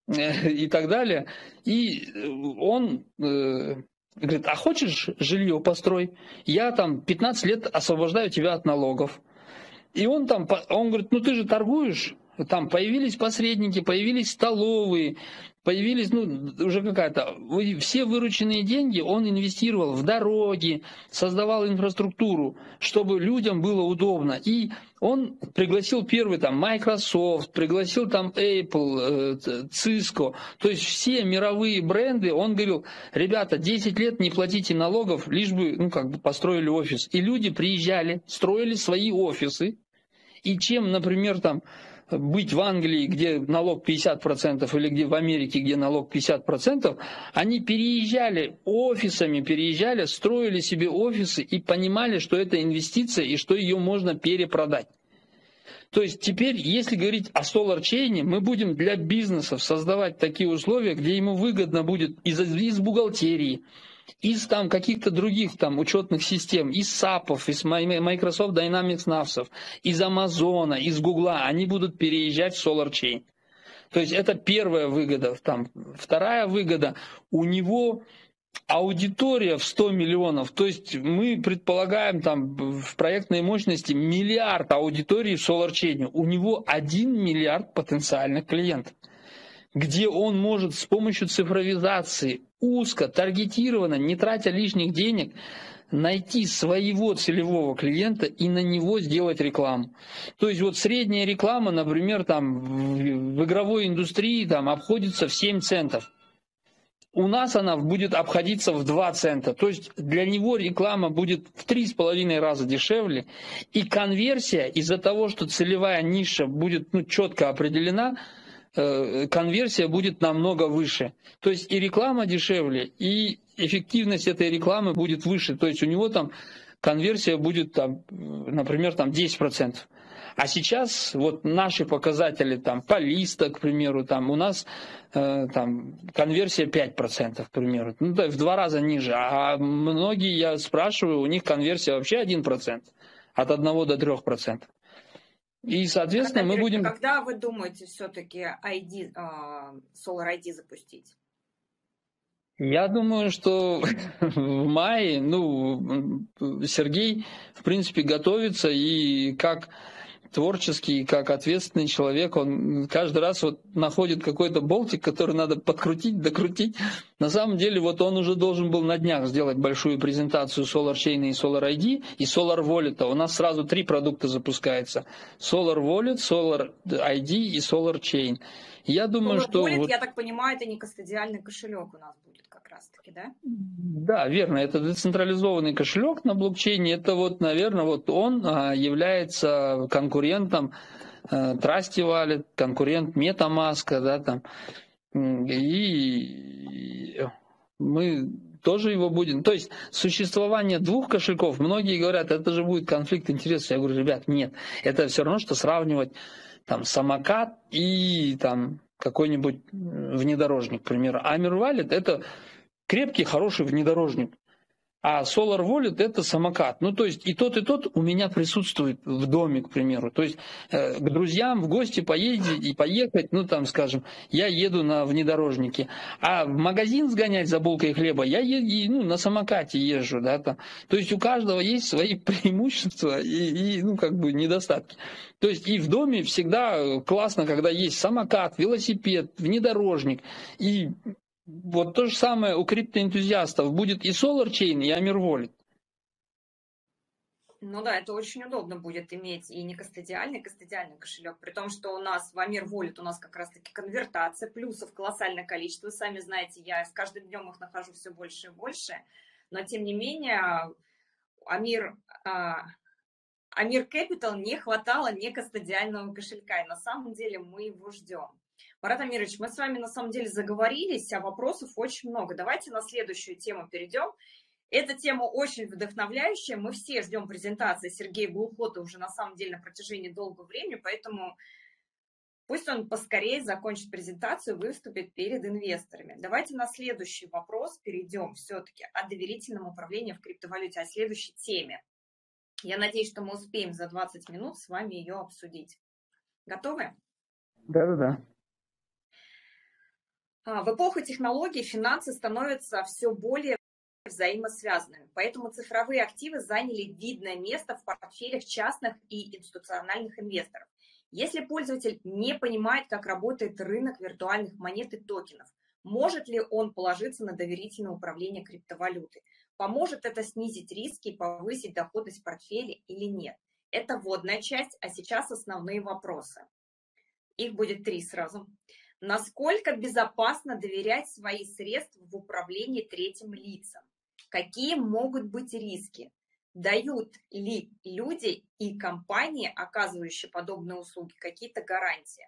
и так далее. И он... Говорит, а хочешь жилье построй? Я там пятнадцать лет освобождаю тебя от налогов. И он там, он говорит, ну ты же торгуешь, там появились посредники, появились столовые, появились, ну, уже какая-то... Все вырученные деньги он инвестировал в дороги, создавал инфраструктуру, чтобы людям было удобно. И он пригласил первый там Microsoft, пригласил там Apple, Cisco, то есть все мировые бренды. Он говорил, ребята, десять лет не платите налогов, лишь бы, ну, как бы построили офис. И люди приезжали, строили свои офисы, И чем, например, там, быть в Англии, где налог пятьдесят процентов, или где в Америке, где налог пятьдесят процентов, они переезжали офисами, переезжали, строили себе офисы и понимали, что это инвестиция и что ее можно перепродать. То есть теперь, если говорить о SolarChain, мы будем для бизнесов создавать такие условия, где ему выгодно будет из, из бухгалтерии, из там каких-то других там учетных систем, из сапов, из Microsoft Dynamics NAVs, из Амазона, из Гугла, они будут переезжать в SolarChain. То есть это первая выгода. Там. Вторая выгода, у него аудитория в сто миллионов, то есть мы предполагаем там в проектной мощности миллиард аудиторий в SolarChain, у него один миллиард потенциальных клиентов, где он может с помощью цифровизации узко, таргетированно, не тратя лишних денег, найти своего целевого клиента и на него сделать рекламу. То есть вот средняя реклама, например, там в игровой индустрии там обходится в семь центов. У нас она будет обходиться в два цента. То есть для него реклама будет в три с половиной раза дешевле. И конверсия из-за того, что целевая ниша будет ну, четко определена, э, конверсия будет намного выше. То есть и реклама дешевле, и эффективность этой рекламы будет выше. То есть у него там конверсия будет, там, например, там десять процентов. А сейчас вот наши показатели там по листа, к примеру, там у нас э, там конверсия пять процентов, к примеру, ну, да, в два раза ниже. А многие, я спрашиваю, у них конверсия вообще один процент, от одного до трёх процентов. И, соответственно, когда, мы будем... Когда вы думаете все-таки ай ди, Solar ай ди запустить? Я думаю, что в мае, ну, Сергей, в принципе, готовится, и как творческий, как ответственный человек, он каждый раз вот находит какой-то болтик, который надо подкрутить, докрутить. На самом деле, вот он уже должен был на днях сделать большую презентацию SolarChain и Solar ай ди и Solar Wallet. У нас сразу три продукта запускается. Solar Wallet, Solar ай ди и SolarChain. Я думаю, Solar что... Wallet, вот... я так понимаю, это не кастодиальный кошелек у нас будет как раз-таки, да? Да, верно. Это децентрализованный кошелек на блокчейне. Это вот, наверное, вот он является конкурентом Trusty Wallet, конкурент MetaMask, да, там. И мы тоже его будем. То есть существование двух кошельков, многие говорят, это же будет конфликт интересов. Я говорю, ребят, нет. Это все равно, что сравнивать там самокат и там какой-нибудь внедорожник, к примеру. А Amir Wallet это крепкий, хороший внедорожник. А Solar Wallet это самокат. Ну, то есть и тот, и тот у меня присутствует в доме, к примеру. То есть э, к друзьям в гости поездить и поехать, ну, там, скажем, я еду на внедорожнике. А в магазин сгонять за булкой хлеба я еду, ну, на самокате езжу, да, там. То есть у каждого есть свои преимущества и, и, ну, как бы недостатки. То есть и в доме всегда классно, когда есть самокат, велосипед, внедорожник. И вот то же самое у криптоэнтузиастов будет и SolarChain, и Amir Wallet. Ну да, это очень удобно будет иметь и не кастодиальный, кастодиальный кошелек, при том, что у нас в Amir Wallet у нас как раз-таки конвертация, плюсов колоссальное количество. Вы сами знаете, я с каждым днем их нахожу все больше и больше, но тем не менее Amir, Amir Capital не хватало не кастодиального кошелька, и на самом деле мы его ждем. Марат Амирович, мы с вами на самом деле заговорились, а вопросов очень много. Давайте на следующую тему перейдем. Эта тема очень вдохновляющая. Мы все ждем презентации Сергея Глухота уже на самом деле на протяжении долгого времени, поэтому пусть он поскорее закончит презентацию и выступит перед инвесторами. Давайте на следующий вопрос перейдем все-таки о доверительном управлении в криптовалюте, о следующей теме. Я надеюсь, что мы успеем за двадцать минут с вами ее обсудить. Готовы? Да-да-да. В эпоху технологий финансы становятся все более взаимосвязанными, поэтому цифровые активы заняли видное место в портфелях частных и институциональных инвесторов. Если пользователь не понимает, как работает рынок виртуальных монет и токенов, может ли он положиться на доверительное управление криптовалютой? Поможет это снизить риски и повысить доходность портфеля или нет? Это вводная часть, а сейчас основные вопросы. Их будет три сразу. Насколько безопасно доверять свои средства в управлении третьим лицам? Какие могут быть риски? Дают ли люди и компании, оказывающие подобные услуги, какие-то гарантии?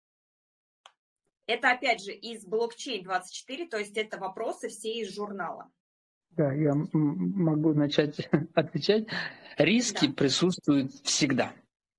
Это, опять же, из блокчейн двадцать четыре, то есть это вопросы все из журнала. Да, я могу начать отвечать. Риски Да. присутствуют всегда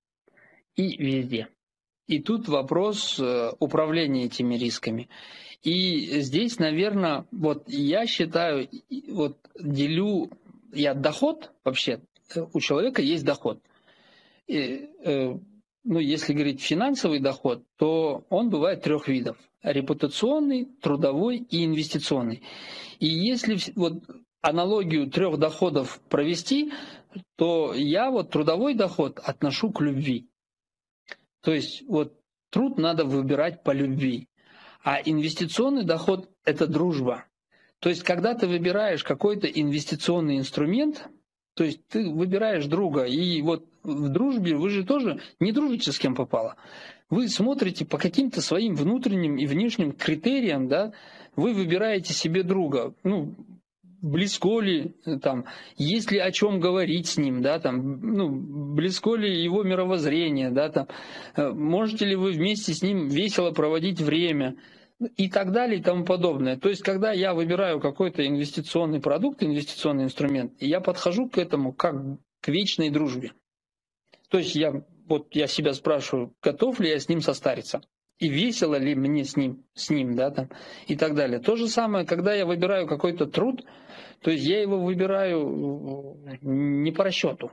и везде. И тут вопрос управления этими рисками. И здесь, наверное, вот я считаю, вот делю я доход вообще, у человека есть доход. И, э, ну, если говорить финансовый доход, то он бывает трех видов. Репутационный, трудовой и инвестиционный. И если вот аналогию трех доходов провести, то я вот трудовой доход отношу к любви. То есть вот труд надо выбирать по любви. А инвестиционный доход – это дружба. То есть когда ты выбираешь какой-то инвестиционный инструмент, то есть ты выбираешь друга, и вот в дружбе вы же тоже не дружите с кем попало. Вы смотрите по каким-то своим внутренним и внешним критериям, да, вы выбираете себе друга. Ну, близко ли, там, есть ли о чем говорить с ним, да, там, ну, близко ли его мировоззрение, да, там, можете ли вы вместе с ним весело проводить время и так далее и тому подобное. То есть, когда я выбираю какой-то инвестиционный продукт, инвестиционный инструмент, я подхожу к этому как к вечной дружбе. То есть, я, вот я себя спрашиваю, готов ли я с ним состариться? И весело ли мне с ним, с ним, да, там, и так далее. То же самое, когда я выбираю какой-то труд, то есть я его выбираю не по расчету,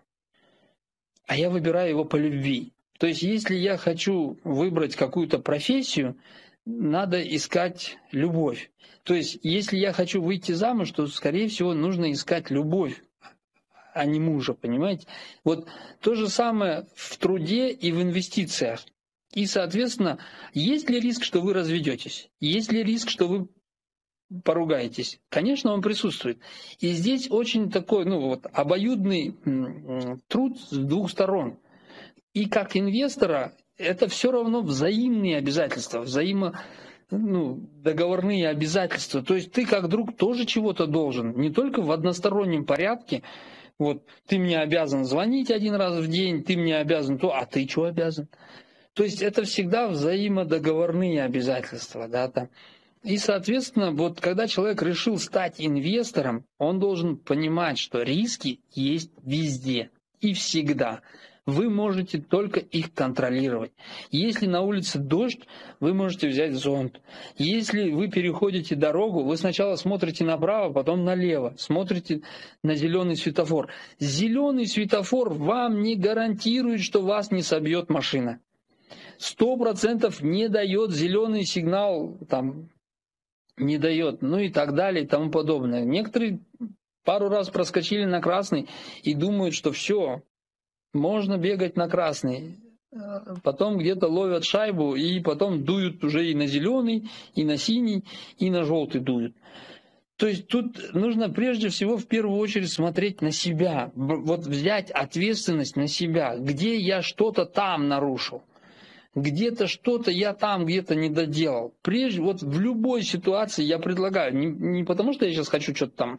а я выбираю его по любви. То есть если я хочу выбрать какую-то профессию, надо искать любовь. То есть если я хочу выйти замуж, то, скорее всего, нужно искать любовь, а не мужа, понимаете? Вот то же самое в труде и в инвестициях. И, соответственно, есть ли риск, что вы разведетесь? Есть ли риск, что вы поругаетесь? Конечно, он присутствует. И здесь очень такой, ну вот, обоюдный труд с двух сторон. И как инвестора это все равно взаимные обязательства, взаимо, ну, договорные обязательства. То есть ты как друг тоже чего-то должен, не только в одностороннем порядке. Вот ты мне обязан звонить один раз в день, ты мне обязан то, а ты что обязан? То есть это всегда взаимодоговорные обязательства, да, там. И, соответственно, вот когда человек решил стать инвестором, он должен понимать, что риски есть везде и всегда. Вы можете только их контролировать. Если на улице дождь, вы можете взять зонт. Если вы переходите дорогу, вы сначала смотрите направо, потом налево, смотрите на зеленый светофор. Зеленый светофор вам не гарантирует, что вас не собьет машина. Сто процентов не дает зеленый сигнал, там, не дает, ну и так далее и тому подобное. Некоторые пару раз проскочили на красный и думают, что все, можно бегать на красный. Потом где-то ловят шайбу и потом дуют уже и на зеленый, и на синий, и на желтый дуют. То есть тут нужно прежде всего в первую очередь смотреть на себя, вот взять ответственность на себя, где я что-то там нарушил. Где-то что-то я там где-то не доделал. Прежде, вот в любой ситуации я предлагаю, не, не потому что я сейчас хочу что-то там,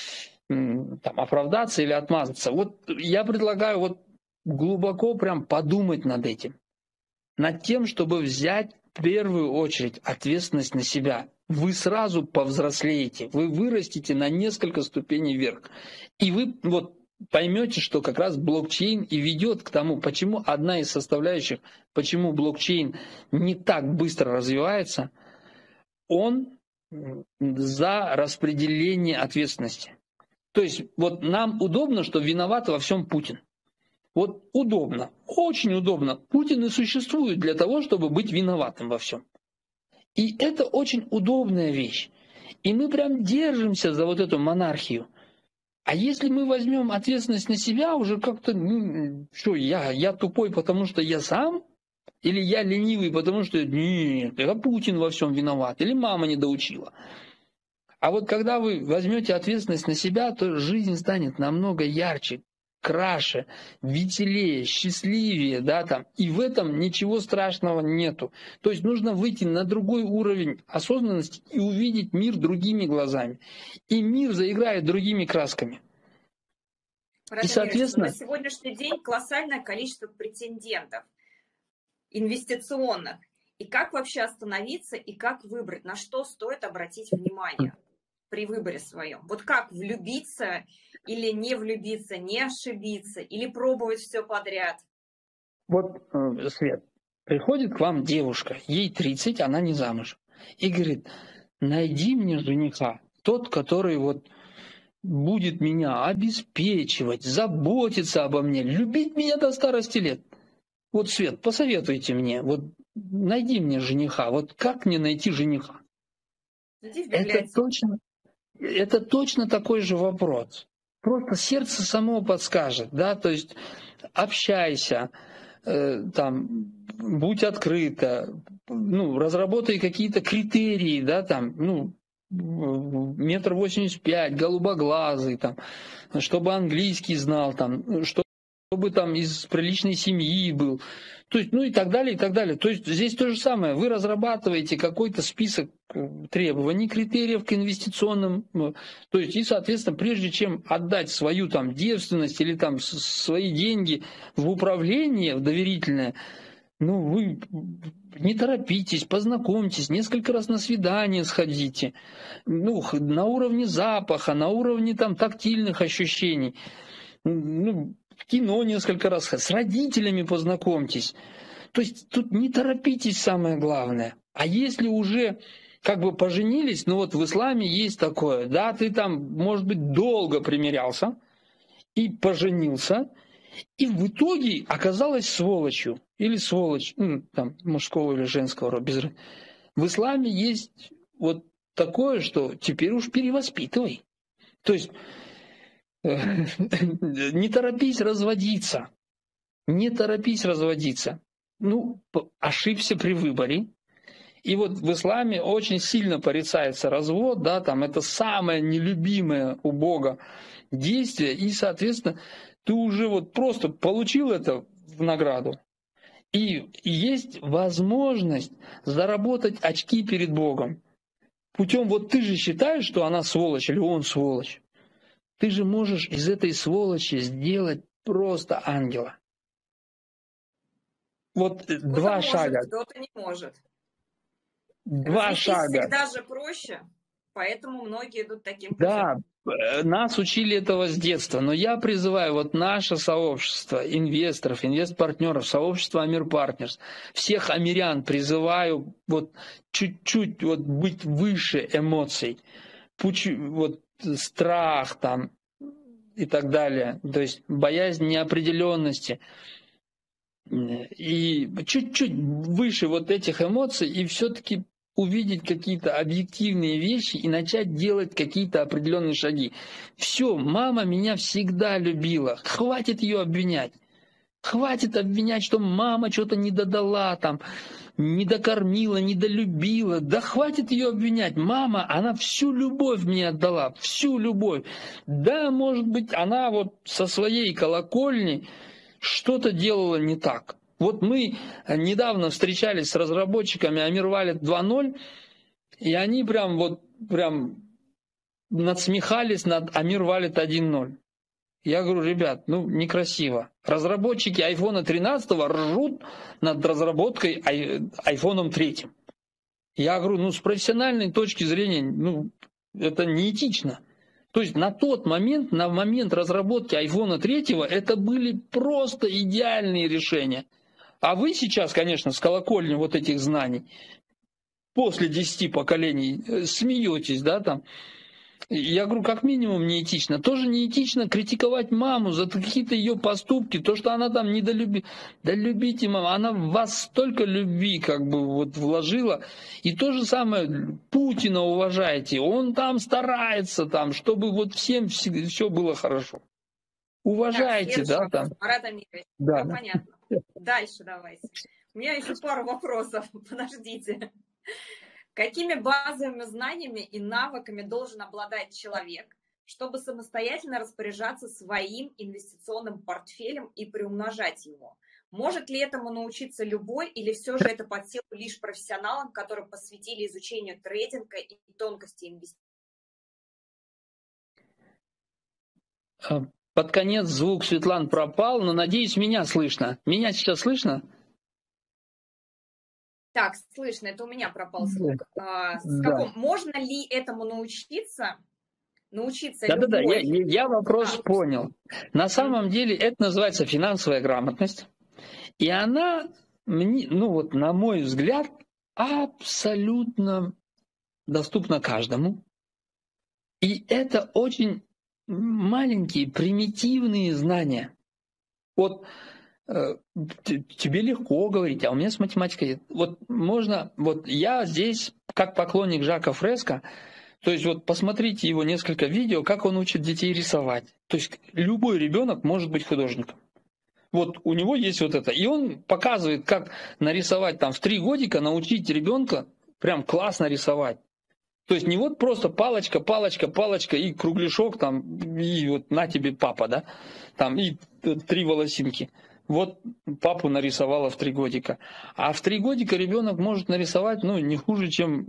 там оправдаться или отмазаться. Вот я предлагаю вот глубоко прям подумать над этим. Над тем, чтобы взять в первую очередь ответственность на себя. Вы сразу повзрослеете, вы вырастете на несколько ступеней вверх. И вы вот поймете, что как раз блокчейн и ведет к тому, почему одна из составляющих, почему блокчейн не так быстро развивается, он за распределение ответственности. То есть вот нам удобно, что виноват во всем Путин. Вот удобно, очень удобно. Путин и существует для того, чтобы быть виноватым во всем. И это очень удобная вещь. И мы прям держимся за вот эту монархию. А если мы возьмем ответственность на себя, уже как-то, ну, что, я, я тупой, потому что я сам? Или я ленивый, потому что, нет, это Путин во всем виноват, или мама не доучила. А вот когда вы возьмете ответственность на себя, то жизнь станет намного ярче, краше, веселее, счастливее, да, там. И в этом ничего страшного нету. То есть нужно выйти на другой уровень осознанности и увидеть мир другими глазами. И мир заиграет другими красками. И, соответственно, на сегодняшний день колоссальное количество претендентов инвестиционных. И как вообще остановиться и как выбрать, на что стоит обратить внимание при выборе своем? Вот как влюбиться или не влюбиться, не ошибиться, или пробовать все подряд? Вот, Свет, приходит к вам девушка, ей тридцать, она не замужем, и говорит: найди мне жениха, тот, который вот будет меня обеспечивать, заботиться обо мне, любить меня до старости лет. Вот, Свет, посоветуйте мне, вот найди мне жениха, вот как мне найти жениха? Это точно, это точно такой же вопрос. Просто сердце само подскажет, да, то есть общайся, э, там, будь открыта, ну, разработай какие-то критерии, да, там, ну, метр восемьдесят пять, голубоглазый, там, чтобы английский знал, там, чтобы там из приличной семьи был, то есть, ну и так далее, и так далее. То есть здесь то же самое. Вы разрабатываете какой-то список требований, критериев к инвестиционным, то есть, и, соответственно, прежде чем отдать свою там девственность или там свои деньги в управление, в доверительное, ну, вы не торопитесь, познакомьтесь, несколько раз на свидание сходите, ну, на уровне запаха, на уровне там тактильных ощущений, ну, в кино несколько раз, с родителями познакомьтесь. То есть тут не торопитесь, самое главное. А если уже как бы поженились, ну вот в исламе есть такое, да, ты там, может быть, долго примирялся и поженился, и в итоге оказалась сволочью. Или сволочь, ну, там, мужского или женского рода, без разницы. В исламе есть вот такое, что теперь уж перевоспитывай. То есть не торопись разводиться. Не торопись разводиться. Ну, ошибся при выборе. И вот в исламе очень сильно порицается развод, да, там это самое нелюбимое у Бога действие, и, соответственно, ты уже вот просто получил это в награду. И есть возможность заработать очки перед Богом. Путем вот ты же считаешь, что она сволочь или он сволочь. Ты же можешь из этой сволочи сделать просто ангела. Вот кто-то два может, шага. Кто-то не может. Два Развестись шага. Всегда же проще, поэтому многие идут таким путем. Да, нас учили этого с детства, но я призываю вот наше сообщество инвесторов, инвест-партнеров, сообщество Амир Партнерс, всех амирян призываю вот чуть-чуть вот быть выше эмоций, вот страх там и так далее, то есть боязнь неопределенности. И чуть-чуть выше вот этих эмоций, и все-таки увидеть какие-то объективные вещи и начать делать какие-то определенные шаги. Все, мама меня всегда любила, хватит ее обвинять. Хватит обвинять, что мама что-то не додала, там, не докормила, не долюбила. Да хватит ее обвинять. Мама, она всю любовь мне отдала, всю любовь. Да, может быть, она вот со своей колокольни что-то делала не так. Вот мы недавно встречались с разработчиками Amir Wallet два ноль, и они прям вот прям надсмехались над Amir Wallet один ноль. Я говорю, ребят, ну некрасиво. Разработчики айфона тринадцатого ржут над разработкой айфоном три. Я говорю, ну с профессиональной точки зрения, ну это неэтично. То есть на тот момент, на момент разработки айфона три, это были просто идеальные решения. А вы сейчас, конечно, с колокольни вот этих знаний, после десяти поколений смеетесь, да, там. Я говорю, как минимум неэтично. Тоже неэтично критиковать маму за какие-то ее поступки, то, что она там недолюбит. Да любите маму, она в вас столько любви как бы вот вложила. И то же самое Путина уважайте, он там старается, там, чтобы вот всем все было хорошо. Уважайте, так, да, там. Марат Амирович, да. Все понятно. Дальше давайте. У меня еще пару вопросов, подождите. Какими базовыми знаниями и навыками должен обладать человек, чтобы самостоятельно распоряжаться своим инвестиционным портфелем и приумножать его? Может ли этому научиться любой, или все же это под силу лишь профессионалам, которые посвятили изучению трейдинга и тонкости инвестиций? Под конец звук, Светлан, пропал, но, надеюсь, меня слышно. Меня сейчас слышно? Так, слышно, это у меня пропал звук. А, с Да. каком... Можно ли этому научиться? Научиться Да-да-да, я, любой... я, я вопрос а, понял. На самом деле это называется финансовая грамотность. И она, мне, ну вот на мой взгляд, абсолютно доступна каждому. И это очень маленькие, примитивные знания. Вот э, тебе легко говорить, а у меня с математикой... Вот можно... Вот я здесь, как поклонник Жака Фреско, то есть вот посмотрите его несколько видео, как он учит детей рисовать. То есть любой ребенок может быть художником. Вот у него есть вот это. И он показывает, как нарисовать там в три годика, научить ребенка прям классно рисовать. То есть не вот просто палочка, палочка, палочка и кругляшок там, и вот на тебе папа, да, там и три волосинки. Вот папу нарисовала в три годика. А в три годика ребенок может нарисовать, ну, не хуже, чем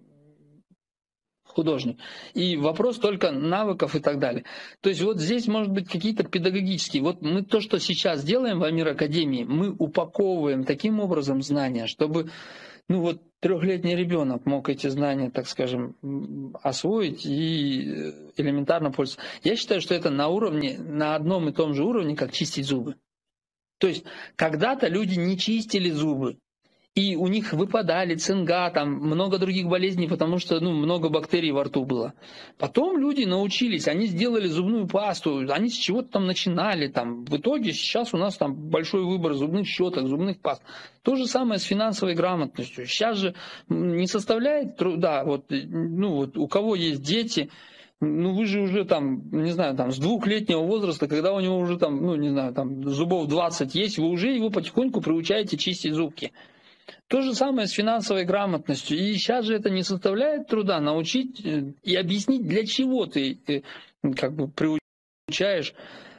художник. И вопрос только навыков и так далее. То есть вот здесь может быть какие-то педагогические. Вот мы то, что сейчас делаем в Амир Академии, мы упаковываем таким образом знания, чтобы, ну вот, трехлетний ребенок мог эти знания, так скажем, освоить и элементарно пользоваться. Я считаю, что это на уровне, на одном и том же уровне, как чистить зубы. То есть когда-то люди не чистили зубы. И у них выпадали цинга, там много других болезней, потому что ну, много бактерий во рту было. Потом люди научились, они сделали зубную пасту, они с чего-то там начинали. Там. В итоге сейчас у нас там большой выбор зубных щеток, зубных паст. То же самое с финансовой грамотностью. Сейчас же не составляет труда, вот, ну, вот, у кого есть дети, ну вы же уже там, не знаю, там с двухлетнего возраста, когда у него уже там, ну не знаю, там зубов двадцать есть, вы уже его потихоньку приучаете чистить зубки. То же самое с финансовой грамотностью. И сейчас же это не составляет труда научить и объяснить, для чего ты как бы приучаешь.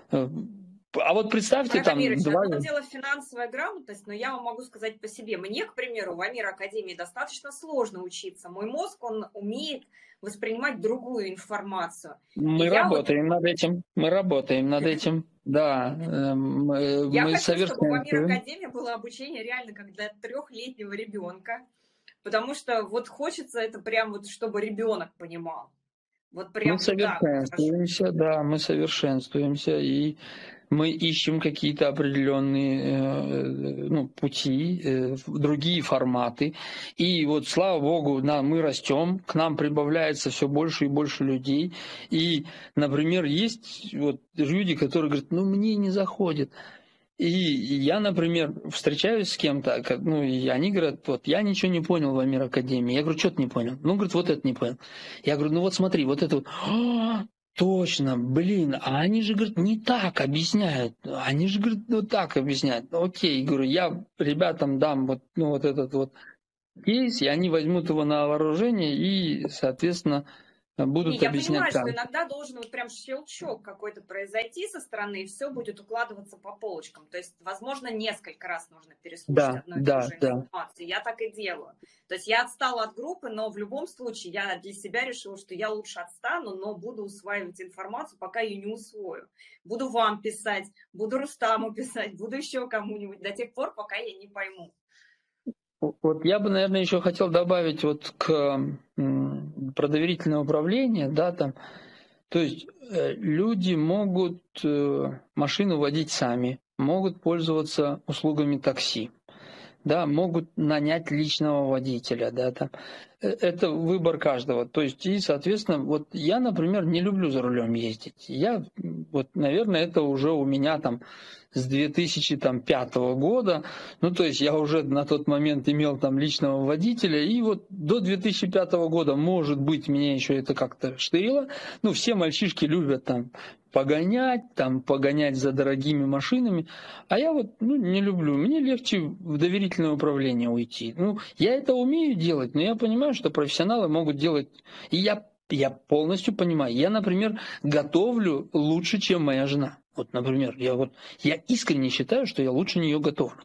А вот представьте, Марат там... Амирович, два... одно дело финансовая грамотность, но я вам могу сказать по себе. Мне, к примеру, в Амир Академии достаточно сложно учиться. Мой мозг, он умеет воспринимать другую информацию. Мы И работаем вот... над этим. Мы работаем над этим. Да. Мы, я мы хочу, чтобы в Амир совершенствуем. Академии было обучение реально как для трехлетнего ребенка. Потому что вот хочется это прям вот, чтобы ребенок понимал. Вот прям Мы совершенствуемся, да, мы совершенствуемся, и мы ищем какие-то определенные ну, пути, другие форматы. И вот, слава богу, да, мы растем, к нам прибавляется все больше и больше людей. И, например, есть вот люди, которые говорят, ну, мне не заходит. И я, например, встречаюсь с кем-то, ну, и они говорят, вот, я ничего не понял в Амир Академии. Я говорю, что ты не понял? Ну, говорит, вот это не понял. Я говорю, ну вот смотри, вот это вот, а, точно, блин, а они же, говорят, не так объясняют. Они же, говорят, вот так объясняют. Ну, окей, говорю, я ребятам дам вот, ну, вот этот вот кейс, и они возьмут его на вооружение и, соответственно, будут Не, объяснять. Я понимаю, там. что иногда должен вот прям щелчок какой-то произойти со стороны, и все будет укладываться по полочкам. То есть, возможно, несколько раз нужно переслушать Да, одну и да, ту же да. информацию. Я так и делаю. То есть я отстала от группы, но в любом случае я для себя решила, что я лучше отстану, но буду усваивать информацию, пока ее не усвою. Буду вам писать, буду Рустаму писать, буду еще кому-нибудь до тех пор, пока я не пойму. Вот я бы, наверное, еще хотел добавить вот к про доверительное управление, да, там, то есть люди могут машину водить сами, могут пользоваться услугами такси, да, могут нанять личного водителя, да, там. Это выбор каждого. То есть, и, соответственно, вот я, например, не люблю за рулем ездить. Я, вот, наверное, это уже у меня там с две тысячи пятого года, ну, то есть я уже на тот момент имел там личного водителя, и вот до две тысячи пятого года, может быть, меня еще это как-то штырило. Ну, все мальчишки любят там погонять, там погонять за дорогими машинами, а я вот ну, не люблю. Мне легче в доверительное управление уйти. Ну, я это умею делать, но я понимаю, что профессионалы могут делать, и я, я полностью понимаю. Я, например, готовлю лучше, чем моя жена. Вот, например, я, вот, я искренне считаю, что я лучше нее готовлю.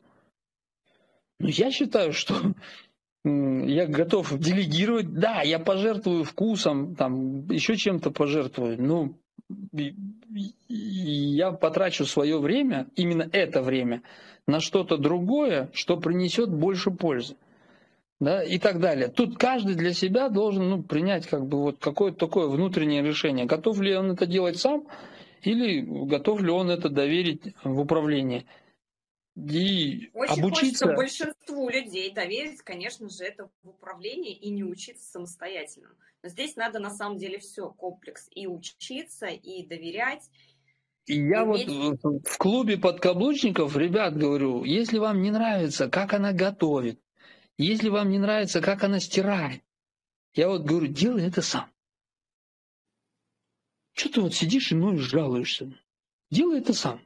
Но я считаю, что я готов делегировать. Да, я пожертвую вкусом, там, еще чем-то пожертвую. Ну, я потрачу свое время, именно это время, на что-то другое, что принесет больше пользы. Да, и так далее. Тут каждый для себя должен ну, принять как бы вот какое-то такое внутреннее решение. Готов ли он это делать сам, или готов ли он это доверить в управление. И Очень обучиться... хочется большинству людей доверить, конечно же, это в управлении и не учиться самостоятельно. Но здесь надо на самом деле все, комплекс. И учиться, и доверять. И я иметь... вот в клубе подкаблучников, ребят, говорю, если вам не нравится, как она готовит, если вам не нравится, как она стирает, я вот говорю, делай это сам. Что ты вот сидишь и ноешь, жалуешься? Делай это сам.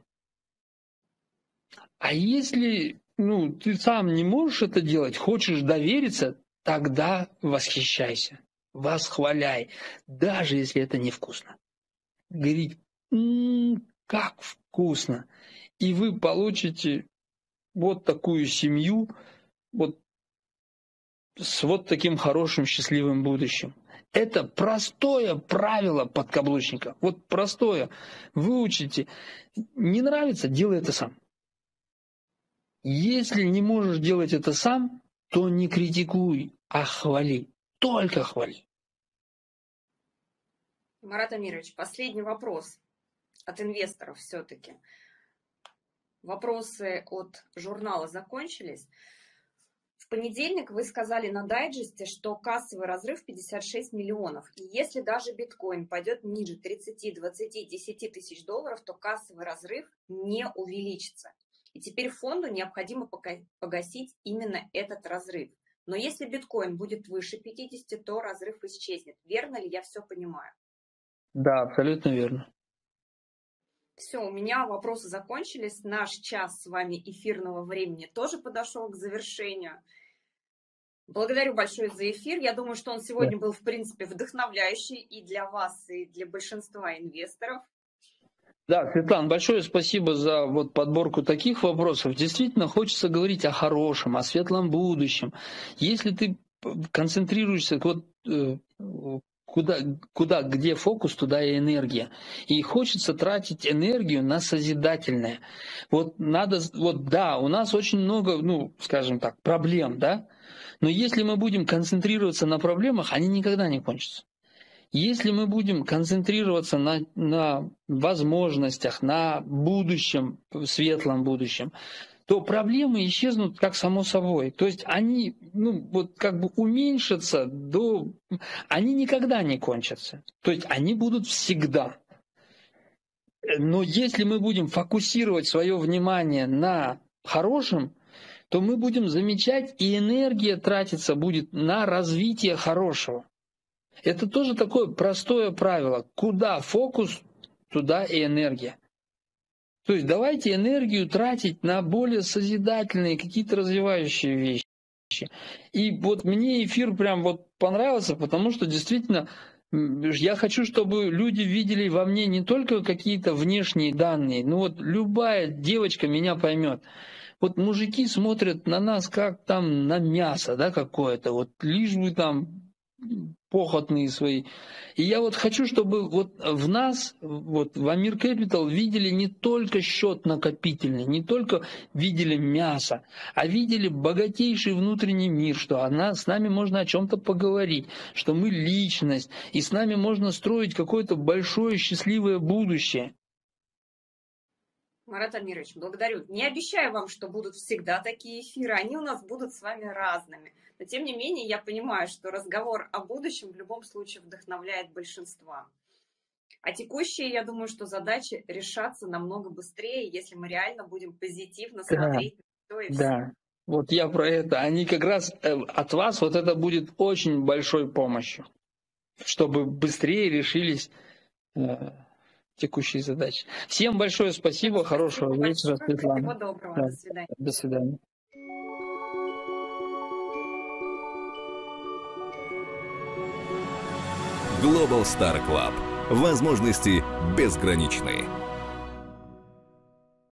А если ну, ты сам не можешь это делать, хочешь довериться, тогда восхищайся, восхваляй, даже если это невкусно. Говорить, м-м, как вкусно. И вы получите вот такую семью, вот с вот таким хорошим, счастливым будущим. Это простое правило подкаблучника. Вот простое. Выучите. Не нравится, делай это сам. Если не можешь делать это сам, то не критикуй, а хвали. Только хвали. Марат Амирович, последний вопрос от инвесторов все-таки. Вопросы от журнала закончились. В понедельник вы сказали на дайджесте, что кассовый разрыв пятьдесят шесть миллионов. И если даже биткоин пойдет ниже тридцати, двадцати, десяти тысяч долларов, то кассовый разрыв не увеличится. И теперь фонду необходимо погасить именно этот разрыв. Но если биткоин будет выше пятидесяти, то разрыв исчезнет. Верно ли я все понимаю? Да, абсолютно верно. Все, у меня вопросы закончились. Наш час с вами эфирного времени тоже подошел к завершению. Благодарю большое за эфир. Я думаю, что он сегодня был, в принципе, вдохновляющий и для вас, и для большинства инвесторов. Да, Светлана, большое спасибо за вот подборку таких вопросов. Действительно, хочется говорить о хорошем, о светлом будущем. Если ты концентрируешься, вот куда, куда, где фокус, туда и энергия. И хочется тратить энергию на созидательное. Вот надо, вот да, у нас очень много, ну, скажем так, проблем, да. Но если мы будем концентрироваться на проблемах, они никогда не кончатся. Если мы будем концентрироваться на, на возможностях, на будущем, светлом будущем, то проблемы исчезнут как само собой. То есть они ну, вот как бы уменьшатся до... Они никогда не кончатся. То есть они будут всегда. Но если мы будем фокусировать свое внимание на хорошем, то мы будем замечать, и энергия тратиться будет на развитие хорошего. Это тоже такое простое правило. Куда фокус, туда и энергия. То есть давайте энергию тратить на более созидательные, какие-то развивающие вещи. И вот мне эфир прям вот понравился, потому что действительно я хочу, чтобы люди видели во мне не только какие-то внешние данные, но вот любая девочка меня поймет. Вот мужики смотрят на нас как там на мясо, да, какое-то, вот лишь бы там похотные свои. И я вот хочу, чтобы вот в нас, вот в Амир Capital видели не только счет накопительный, не только видели мясо, а видели богатейший внутренний мир, что она, с нами можно о чем-то поговорить, что мы личность, и с нами можно строить какое-то большое счастливое будущее. Марат Амирович, благодарю. Не обещаю вам, что будут всегда такие эфиры, они у нас будут с вами разными. Но тем не менее, я понимаю, что разговор о будущем в любом случае вдохновляет большинство. А текущие, я думаю, что задачи решатся намного быстрее, если мы реально будем позитивно смотреть на то и все. Да, вот я про это. Они как раз от вас, вот это будет очень большой помощью, чтобы быстрее решились текущие задачи. Всем большое спасибо, спасибо хорошего вечера, Светлана. Всего доброго, да. До свидания. До свидания. Global Star Club. Возможности безграничны.